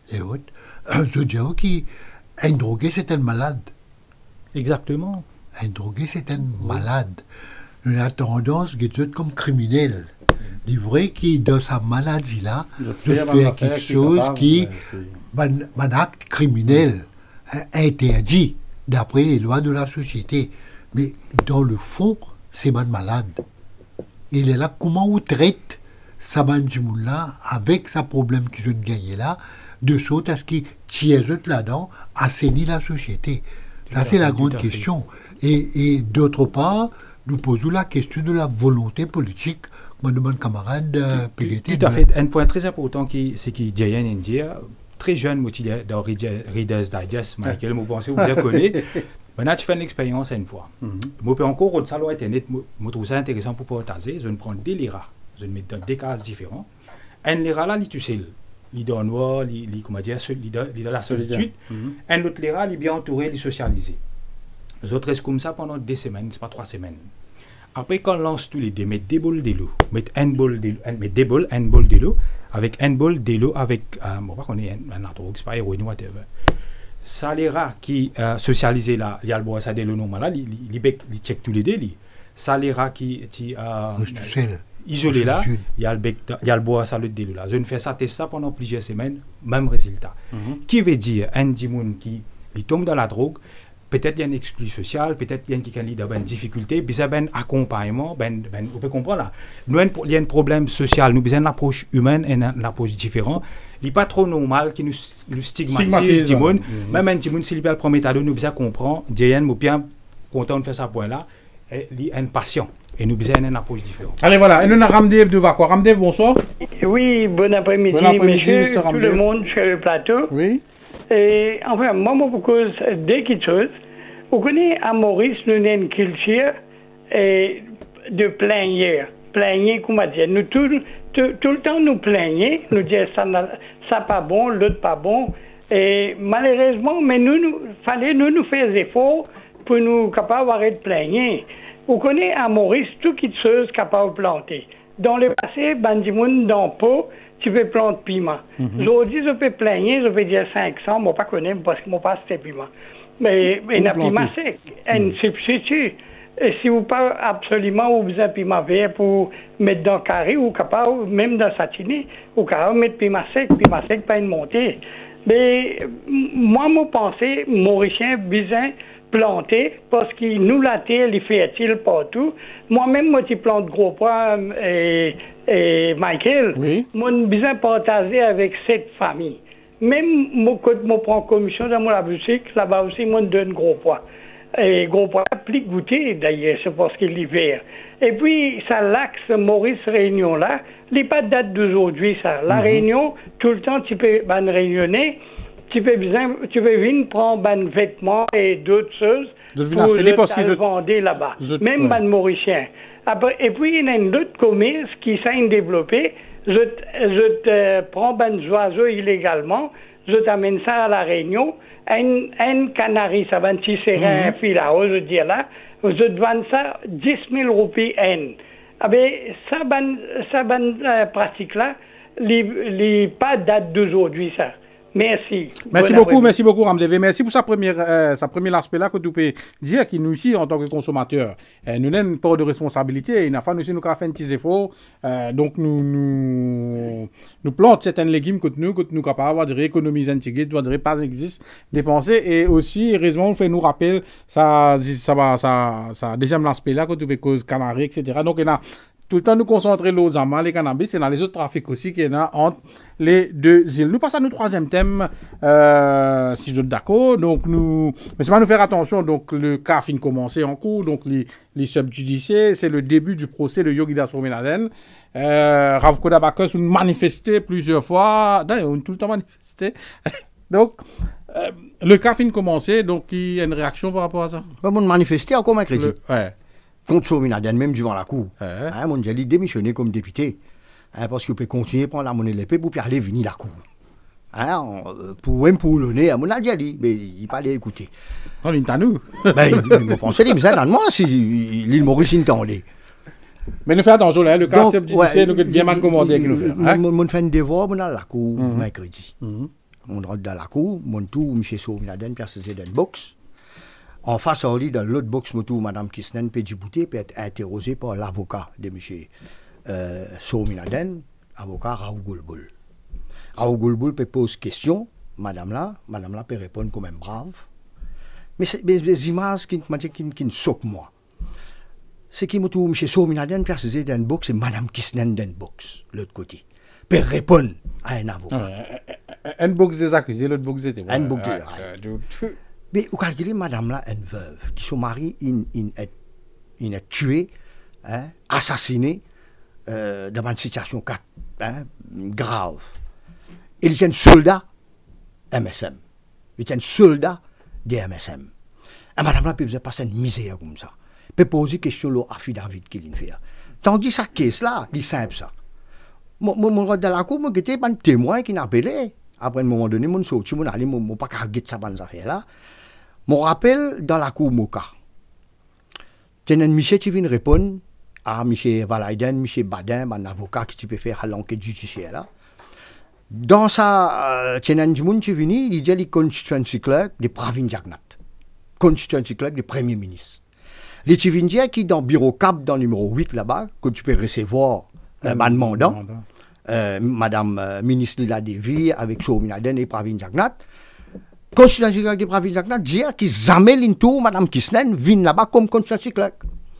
Speaker 6: et autres. Je dirais qu'un drogué, c'est un malade.
Speaker 4: Exactement.
Speaker 6: Un drogué, c'est un malade. Il a tendance à être comme criminel. Il est vrai qu'il, dans sa maladie-là, fait quelque chose qui un acte criminel interdit d'après les lois de la société. Mais dans le fond, c'est un malade. Il est là, comment on traite sa bandimoula avec sa problème qu'ils ont gagné là, de sorte à ce qu'il tient là-dedans, assainit la société. Ça, c'est la grande question. Et d'autre part, nous posons la question de la volonté politique. Moi, demande camarade PDT.
Speaker 4: Tout à fait. Un point très important, c'est que Jayan India, très jeune, dans Reader's Digest, Michael, vous pensez, vous le connaissez. Maintenant, tu fais une expérience une fois. Je peux encore, au salon Internet, je trouve ça intéressant pour partager. Je prends des liras. Je mets dans des cases différents. Un lira là, tu sais, il est noir, comment dire, il a la solitude. Un autre lira, il est bien entouré, il est socialisé. Les autres restent comme ça pendant 2 semaines, c'est pas 3 semaines. Après, quand on lance tous les deux, mettre des bols de l'eau, mettre un bol de l'eau, avec un bol de l'eau, avec, bon, pas qu'on est un drogue, c'est pas héroïne, whatever. Ça, les rats qui socialisés là, il y a le bois, ça de l'eau normal, il check tous les deux, ça, les rats qui isolés là, il y a le bois, ça le de l'eau là. Je ne fais ça, teste ça pendant plusieurs semaines, même résultat. Qui veut dire, un dimoun qui tombe dans la drogue, peut-être il y a une exclu sociale, peut-être il y a quelqu'un qui a une difficulté, puis ça un accompagnement, on peut comprendre là. Nous, il y a un problème social, nous avons une approche humaine et une approche différente. Il n'est pas trop normal qu'il nous stigmatise, Timoun. Même un Timoun, s'il le premier tableau, nous devons comprendre, Jayan, nous bien content de faire ça point là, il est un patient. Et nous avons une approche différente.
Speaker 2: Allez, voilà. Et nous avons Ramdev de Vakwa. Ramdev, bonsoir.
Speaker 10: Oui, bon après-midi, monsieur, tout le monde sur le plateau.
Speaker 2: Oui.
Speaker 10: Et enfin, moi, je vous cause deux petites choses. Vous connaissez, à Maurice, nous avons une culture de plaigner. Plaigner, comment dire. Nous, tout le temps, nous plaignons. Nous disons, ça pas bon, l'autre pas bon. Et malheureusement, mais fallait nous faire des efforts pour nous capables d'arrêter de plaigner. Vous connaissez, à Maurice, tout qui chose capable de planter. Dans le passé, bandimoun dans pot, tu peux planter piment. Aujourd'hui, je peux plaigner, je peux dire 500, moi pas connaître parce que moi pas c'était piment. Mais il y a piment sec, un substitut. Et si vous pas absolument vous avez piment vert pour mettre dans le carré ou capable, même dans satiné, ou capable mettre piment sec pas une montée. Mais moi, je pensais, Mauricien, bizarre, planter parce qu'il nous la terre, il est fertile partout. Moi-même, moi, je plante gros pois et Michael. Oui. Moi, j'ai besoin de partager avec cette famille. Même moi, quand je prends commission dans la boutique, là-bas aussi, moi, je donne gros pois. Et gros pois, plus goûter d'ailleurs, c'est parce qu'il est l'hiver. Et puis, ça l'axe Maurice Réunion là, il n'est pas de date d'aujourd'hui, ça. La Réunion, tout le temps, tu peux réunionner. Tu peux venir prendre des vêtements et d'autres choses pour le vendre là-bas. Même des Mauriciens. Et puis, il y a un autre commerce qui s'est développé. Je prends des oiseaux illégalement. Je t'amène ça à la Réunion. Un canari, ça va un petit serin, un fil à eau, je dis là. Je te vends ça 10 000 roupies Ah ben, ça pratique-là, il pas date d'aujourd'hui, ça. Merci.
Speaker 2: Merci beaucoup, Ramdev. Merci pour sa première aspect-là que tu peux dire que nous, ici, en tant que consommateurs, nous avons une part de responsabilité. Il a fallu aussi nous faire un petit effort. Donc, nous plantons certains légumes que nous sommes capables de rééconomiser un petit peu, de pas exister, dépenser. Et aussi, heureusement, on fait nous rappeler ça deuxième aspect-là que tu peux cause canari, etc. Donc, il y a tout le temps nous concentrer aux amas, les cannabis, et dans les autres trafics aussi qu'il y a entre les deux îles. Nous passons à notre troisième thème, si vous êtes d'accord. Donc, mais c'est pas nous faire attention. Donc, le cas fin commencé en cours. Donc, les subjudiciaires, c'est le début du procès de Yogidas Romenaden. Rav Kodabakus, nous manifesté plusieurs fois. D'ailleurs, on a tout le temps manifesté. Donc, le cas fin commencé. Donc, il y a une réaction par rapport à ça?
Speaker 3: On manifesté encore un crédit.
Speaker 2: Ouais.
Speaker 3: Contre Sominaden, même devant la cour. Mon Djali démissionné comme député. Parce qu'il peut continuer à prendre la monnaie de l'épée pour aller venir la cour. Pour l'honneur à mon Djali, mais il pas écouter.
Speaker 2: On est à nous.
Speaker 3: Je pense que c'est dans moi si l'île Maurice entendait.
Speaker 2: Mais nous faisons attention, là, le cas subjudiciaire, nous bien mal commandé avec nous faire.
Speaker 3: On fait un devoir, on a la cour mercredi. on rentre dans la cour, mon tour, M. Souminaden, Pierre Cézé dans box. En face, on lit dans l'autre box, mon tour, Mme Kisnen peut débouter, peut être interrogé par l'avocat de M. Souminaden, avocat Raoul Goulboul. Raoul Goulboul peut poser question, madame là peut répondre comme un brave. Mais c'est des images qui ne choquent moi. C'est qui me trouve, M. Souminaden, Pierre Cézé dans box, et Mme Kisnen dans box, l'autre côté. Peut répondre à un avocat.
Speaker 2: Un box des accusés, l'autre box était.
Speaker 3: Un box des mais vous calculez, madame là, une veuve, qui son mari, il est tué, hein, assassiné, dans une situation grave. Il est un soldat MSM. Il est un soldat des MSM. Et madame là, peut passer une misère comme ça. Peut poser question à affidavit qu'il fait. Tandis que sa caisse là, il est simple ça. Mon rôle dans la cour, j'étais un témoin qui n'a appelé. Après un moment donné, mon sorti, mon allé, mon pas qu'à guetter ça bonne affaire là. Mon rappel dans la cour Moka. Tiens, monsieur qui vient répondre à M. Valaiden, M. Badin, un avocat qui peut faire l'enquête judiciaire là. Dans sa tiens, un monde qui vient, il dit le constituency clerk de Pravin Jagnat, constituency clerk du Premier ministre. Les Tivindiens qui dans le bureau CAP dans le numéro 8 là-bas, que tu peux recevoir un mandat, Madame ministre de la Devi avec Souminaden et Pravin Jagnat. Constituency clerk de Pravin Jagnat dit qu'ils jamais l'intour Madame Kisnen vient là-bas comme constituency clerk.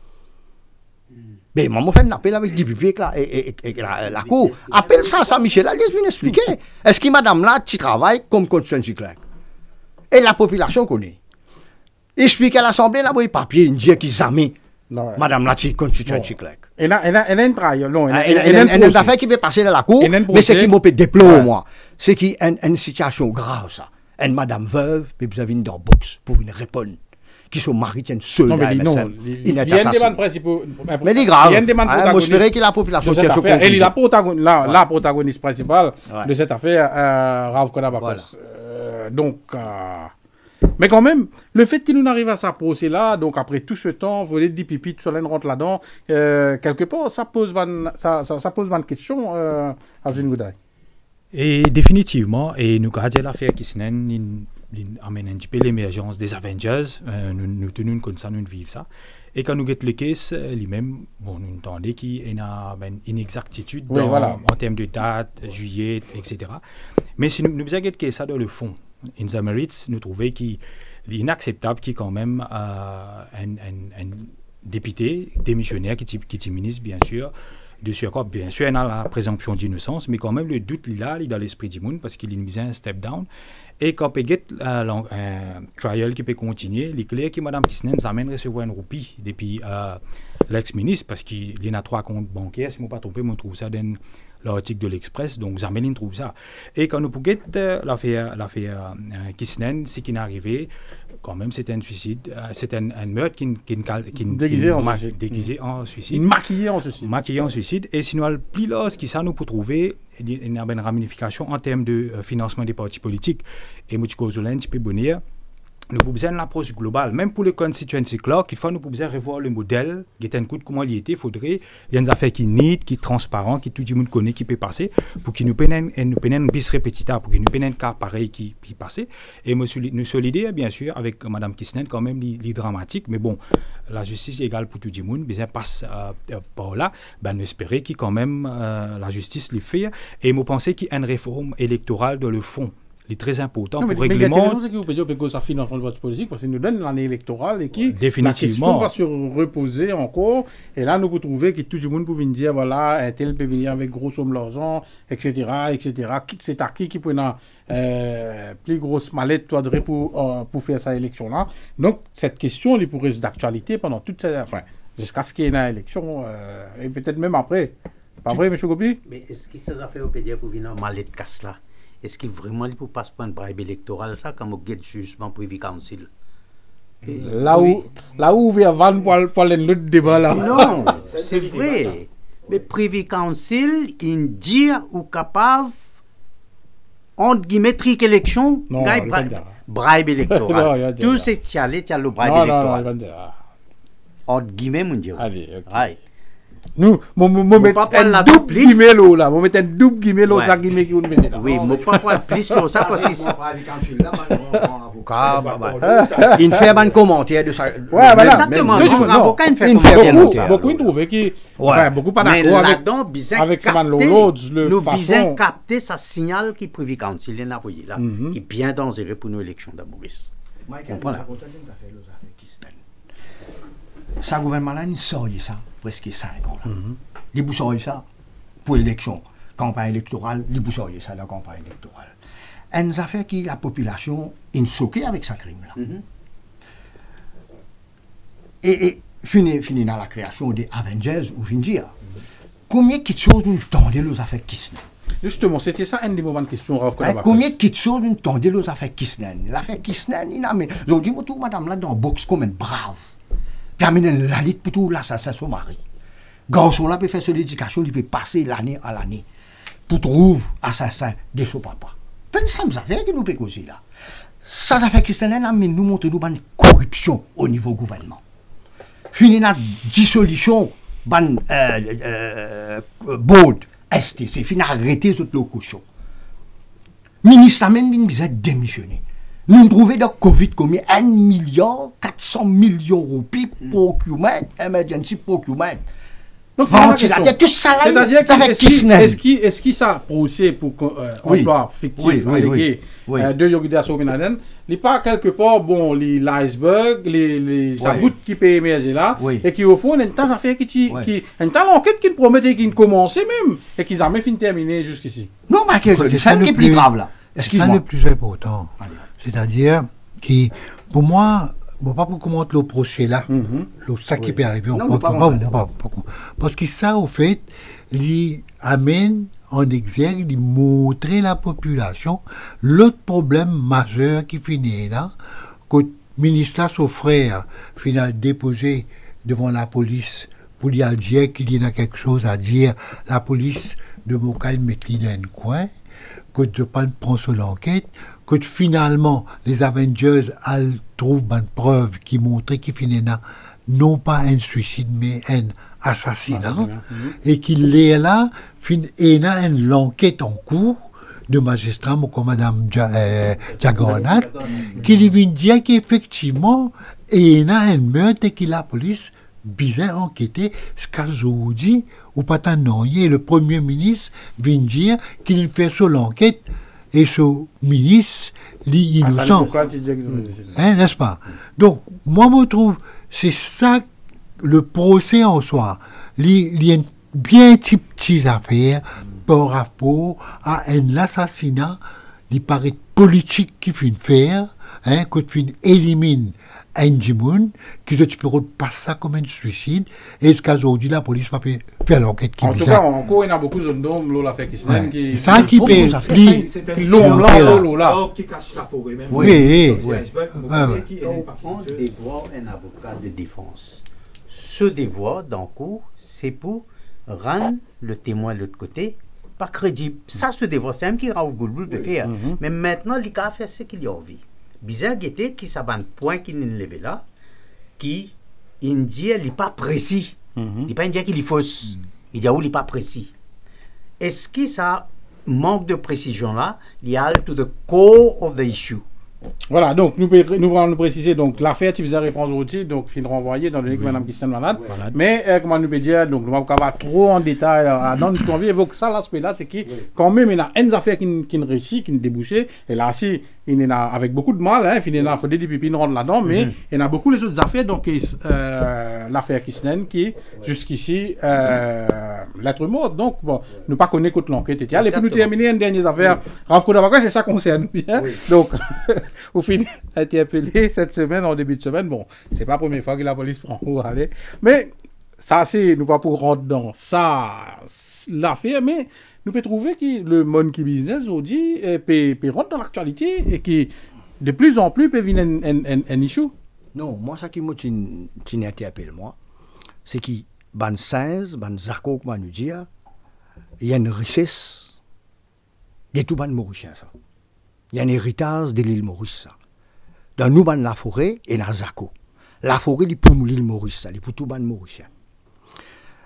Speaker 3: Mais maman fait un appel avec DPP et la cour. Appelle ça, Michel, laisse-moi expliquer. Est-ce que madame là, tu travailles comme constituency clerk? Et la population connaît. Explique à l'Assemblée, là, il papier, il dit qu'ils jamais. Madame là, tu constituency clerk.
Speaker 2: Elle a un travail, non.
Speaker 3: Elle a une affaire qui peut passer dans la cour, mais ce qui me peut déplorer, moi, c'est qu'il y a une situation grave, ça. Une madame veuve, puis vous avez une dans box pour une répondre. Qui sont mariés, tiennent seuls. Non, mais non. Il y a une demande principale. Mais il est grave. Il y a une demande protagoniste. Je espère que la population tient ce compte.
Speaker 2: Et la protagoniste principale de cette affaire, Rav Konabakos. Donc, mais quand même, le fait qu'il nous arrive à ça procès-là, donc après tout ce temps, voler de pipi, tout cela rentre là-dedans, quelque part, ça pose une question à Zingoudaï.
Speaker 4: Et définitivement, et nous avons l'affaire qui se amène un petit peu l'émergence des Avengers, nous tenons comme ça, nous vivons ça. Et quand nous avons le cas, lui-même, bon, nous entendons qu'il y a une inexactitude en termes de date, juillet, etc. Mais si nous avons le ça dans le fond, in the merits, nous trouvons qu'il est inacceptable qu'il y ait quand même un député démissionnaire qui est ministre, bien sûr, de sur quoi, bien sûr, il y a la présomption d'innocence, mais quand même, le doute, il est dans l'esprit du monde parce qu'il a mis un step down. Et quand on peut un trial qui peut continuer, il est clair que Mme Kisnen s'amène recevoir une roupie depuis l'ex-ministre parce qu'il y a 3 comptes bancaires. Si je ne me pas trompé, on trouve ça dans l'article de l'Express. Donc, Zameline trouve ça. Et quand nous pouvons l'affaire Kisnen, ce qui est arrivé, quand même, c'était un suicide. C'était un meurtre qui déguisé en suicide.
Speaker 2: Maquillé en suicide.
Speaker 4: Maquillé en suicide. Et sinon, le plus là, ce qui ça nous peut trouver, il y a une ramification en termes de financement des partis politiques. Et moi, je peux bonir. Nous pouvons besoin d'une approche globale. Même pour le constituency clerk, il faut nous pouvons revoir le modèle, qui est un coup de comment il était. Il faudrait, il y a une affaire qui est nette, qui est transparente, qui tout le monde connaît, qui peut passer, pour qu'il nous prenne une bis répétita, pour qu'il nous prenne un cas pareil qui passe. Et nous solidaires, bien sûr, avec Mme Kisnen, quand même, les dramatiques. Mais bon, la justice est égale pour tout le monde. Bien, passe par là. Ben, nous espérons qu'il quand même la justice le fait. Et nous pensons qu'il y a une réforme électorale dans le fond. Il est très important pour régler le monde.
Speaker 2: C'est que vous pouvez dire que ça finance le vote politique parce qu'il nous donne l'année électorale et qui
Speaker 4: définitivement
Speaker 2: la question va se reposer encore. Et là, nous pouvons trouver que tout le monde peut venir dire voilà, un tel peut venir avec gros somme d'argent, etc., etc. C'est à qui peut avoir plus grosse mallette toi pour faire cette élection-là. Donc, cette question, elle pourrait être d'actualité pendant toute cette. Enfin, jusqu'à ce qu'il y ait une élection et peut-être même après. Pas vrai, M. Gopi?
Speaker 5: Mais est-ce que ça fait au PDA pour venir en mallette casse là? Est-ce qu'il vraiment il peut pas se prendre bribe électorale ça comme au guide jugement Privy Council?
Speaker 2: Là où vient van pour l'autre débat là.
Speaker 5: Non, c'est vrai. Mais Privy Council il dit ou capable entre guillemets trick élection, bribe électoral. Tout c'est tialé, le bribe électoral. Entre guillemets mon Dieu.
Speaker 2: Allez, OK. Nous, on met un double guillemets là. On met un double guillemets là, ça guillemets qui on met là.
Speaker 5: Oui, mais pas prendre plus que ça parce que
Speaker 3: il fait un commentaire de ça.
Speaker 2: Ouais, voilà.
Speaker 5: Exactement. Avocat, il fait
Speaker 2: beaucoup ils trouvent qui, beaucoup pas d'accord avec ce man
Speaker 5: nous bisons capter ça signal qui privé council est envoyé là, qui est bien dangereux pour nos élections d'Amoris.
Speaker 3: Ça gouvernement là, il sort ça presque 5 ans là. Il boussole ça pour l'élection, campagne électorale, il boussole ça dans la campagne électorale. Et nous a fait que la population est choquée avec ce crime là. Et fini dans la création des Avengers ou Vindia. Combien de choses nous tendaient les affaires Kisnen?
Speaker 2: Justement, c'était ça un des moments de question.
Speaker 3: Combien de choses nous tendaient les affaires Kisnen? L'affaire Kisnen, il a mis. Je dis, tout madame là dans le box comme un brave. Puis amène la lutte pour tout l'assassin son mari. Garçon là peut faire son éducation, il peut passer l'année à l'année pour trouver assassin de son papa. C'est ça affaire que nous peut causer là. Ça fait Kisnen amène nous montre nous une corruption au niveau gouvernement. Fini la dissolution ban board STC, fini arrêter cette locution. Ministre même vient de démissionner. Nous trouvons dans Covid combien 1,4 milliard roupies procurement, emergency procurement.
Speaker 2: Donc c'est
Speaker 3: tout ça là.
Speaker 2: C'est-à-dire est-ce qu'il ça procès pour emploi fictif allégué de Yogida Sominaden, il n'est pas quelque part bon l'iceberg, les gouttes qui peut émerger là et qui au fond une tas d'affaires qui une tas d'enquête qui promettait qui commençait même et qui jamais fini terminé jusqu'ici.
Speaker 3: Non mais c'est ça qui est plus grave là.
Speaker 6: C'est le plus important. C'est-à-dire que pour moi bon, pas pour commenter le procès là, ça qui peut arriver, parce que ça, au fait, il amène en exergue, il montre la population l'autre problème majeur qui finit là, que le ministre là, son frère, final déposé devant la police pour lui dire qu'il y a quelque chose à dire, la police de Mokaï met dans un coin, que de pas prendre sur l'enquête, que finalement les Avengers trouvent une preuve qui montrait qu'il finit non pas un suicide mais un assassinat et qu'il est là et a une enquête en cours de magistrat comme Madame Jagonat qui lui vient dire qu'effectivement il y a un meurtre et que la police bizarre enquêter ce qu'a dit ou pas tant non le premier ministre vient dire qu'il fait sur l'enquête et ce ministre, innocent. N'est-ce pas? Donc, moi, je trouve, c'est ça, le procès en soi. Il y a bien petites affaires par rapport à un assassinat, il paraît politique qui fait faire, que tu élimines un Jimoun, qui tu peux passer ça comme un suicide, et ce qu'aujourd'hui la police va faire l'enquête qui
Speaker 2: en tout cas, encore, il y a beaucoup de zones là fait qui
Speaker 6: ça qui peut
Speaker 2: l'homme là
Speaker 5: qui cache la forêt même.
Speaker 6: Oui.
Speaker 5: On dévoie un avocat de défense. Ce devoir d'un coup, c'est pour rendre le témoin de l'autre côté pas crédible. Ça, ce devoir, c'est un qui Raoul Goulboul peut faire. Mais maintenant, il a fait ce qu'il y a envie. Bizarre guetté qui s'abandonne point qu'il n'est levé là, qui dit il n'est pas précis. Il n'est pas dire qu'il est fausse. Il dit où il n'est pas précis. Est-ce que ça manque de précision là, il y a to the core of the issue.
Speaker 2: Voilà, donc nous allons nous préciser, donc l'affaire tu faisais réponse aussi, donc fin renvoyé dans le livre Madame Christiane Malade. Mais comment nous peut dire, donc nous ne va pas trop en détail, dans nous envie évoque ça l'aspect là, c'est que quand même il y a une affaire qui ne réussit, qui ne débouchait, et là si il y en a avec beaucoup de mal, il y en a fait des pipines rentre là-dedans, mais il y en a beaucoup les autres affaires, donc l'affaire Kisnen qui jusqu'ici l'être mort, donc bon, nous pas connaître toute l'enquête et puis nous terminer une dernière affaire, c'est ça concerne bien, donc au final, a été appelé cette semaine, en début de semaine. Bon, c'est pas la première fois que la police prend pour aller. Mais ça, c'est, nous pas pour rentrer dans ça, l'affaire, mais nous pouvons trouver que le monde qui business aujourd'hui peut rentrer dans l'actualité et qui, de plus en plus, peut venir un issue.
Speaker 3: Non, moi, ça qui m'a appelé, moi, c'est qu'il y a 16, il y a Zako, comme nous dit, il y a une richesse de tout le Mauricien, ça. Il y a un héritage de l'île Maurice. Dans nous, la forêt et dans Zako. La forêt, c'est pour l'île Maurice, c'est pour tout le Mauricien.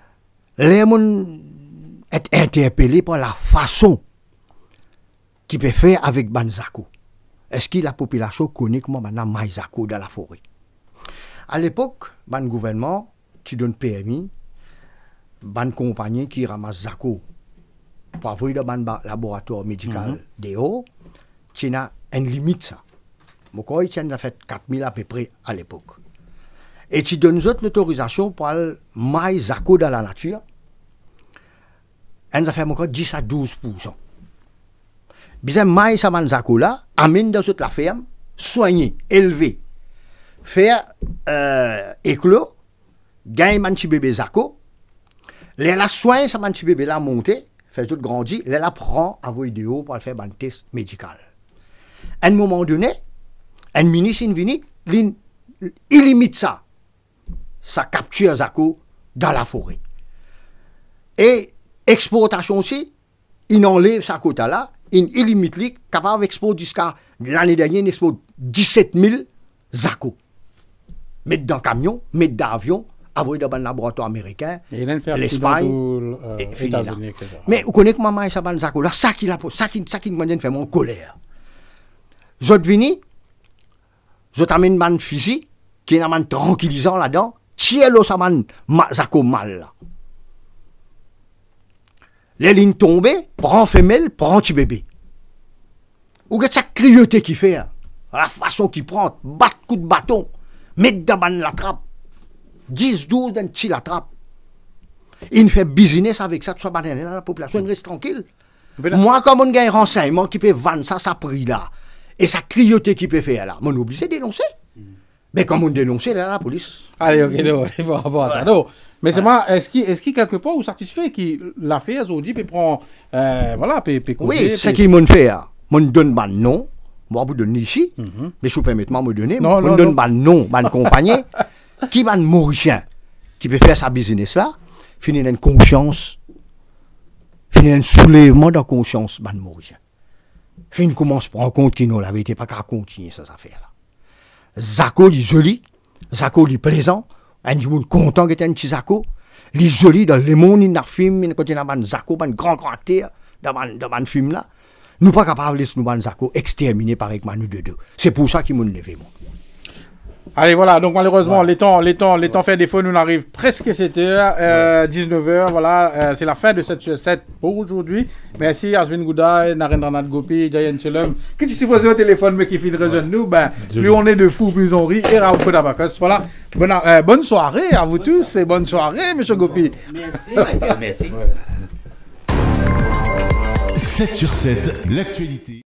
Speaker 3: les gens sont interpellés par la façon qu'ils peuvent faire avec Banzako. Est-ce que la population connaît comment maintenant Zako dans la forêt? À l'époque, le gouvernement, tu donnes permis, une compagnie qui ramasse Zako pour avoir dans un laboratoire médical dehors, tu as une limite ça. Moi, tu as fait 4000 à peu près à l'époque. Et tu donnes l'autorisation pour aller Zako dans la nature. On a fait encore 10 à 12%. Bien, maïs ça Zako là, amène dans la ferme, soigner, élever, faire éclos, gagner un petit bébé Zako, les la soigne ça petit bébé là monter, fait tout grandir, les la prend à vos vidéos pour faire un test médical. À un moment donné, un ministre vini, il limite ça. Ça capture Zako dans la forêt. Et exportation aussi, il enlève sa quota là, il limite lui, capable d'exporter jusqu'à l'année dernière, il exporte 17 000 Zako. Mettre dans le camion, mettre dans l'avion, avoir dans un laboratoire américain, l'Espagne, États-Unis, etc. Mais vous connaissez comment ça va Zako là, ça qui me fait mon colère. Je viens, je t'amène un fusil qui est un tranquillisant là-dedans, tiens-le ça Zako mal là. Les lignes tombées, prend femelle, prend petit bébé. Ou que ça crioté qui fait, la façon qu'il prend, bat coup de bâton, mettre dans la trappe, 10, 12 d'un petit la trappe. Il fait business avec ça, tout ça, la population reste tranquille. Moi, comme on gagne renseignement qui peut vendre ça, ça prix là, et ça crioté qui peut faire là, on oublie de dénoncer. Mais comme on dénonce, là, la police.
Speaker 2: Allez, ok, non, il va avoir ça. Non. Mais c'est moi, est-ce qu'il quelque part vous satisfait qu'il l'a fait, aujourd'hui, puis prend, voilà, puis
Speaker 3: oui, c'est qu'il m'a fait. Mon donne ban nom, moi vous donne ici, mais si vous permettez moi me donner, mon donne ban nom, ban compagnie, qui ban mauricien, qui peut faire sa business là, finir une conscience, finir un soulèvement de conscience, ban mauricien. Finir commence à prendre compte qu'il n'avait été pas qu'à continuer cette affaire là. Zako, il est joli, Zako, il est plaisant, un monde content que tu un petit Zako, il est joli dans le monde, il y a un film, quand il y a un Zako, un grand acteur dans un film là, nous pas capables de laisser nous Zako exterminer par avec Manu de deux. C'est pour ça qu'il m'a levé, moi.
Speaker 2: Allez, voilà, donc malheureusement, les temps fait défaut, nous arrive presque 7h, 19h, voilà, c'est la fin de cette 7 pour aujourd'hui. Merci à Aswin Gouda, Narendranath Gopi, Jayan Chelum, qui tu supposé au téléphone, mais qui fait raison de nous, ben, plus on est de fous, plus on rit, et Raoul Kodabakos, voilà. Bonne soirée à vous tous, et bonne soirée, monsieur Gopi.
Speaker 5: Merci, Michael, merci.
Speaker 9: 7 sur 7, l'actualité.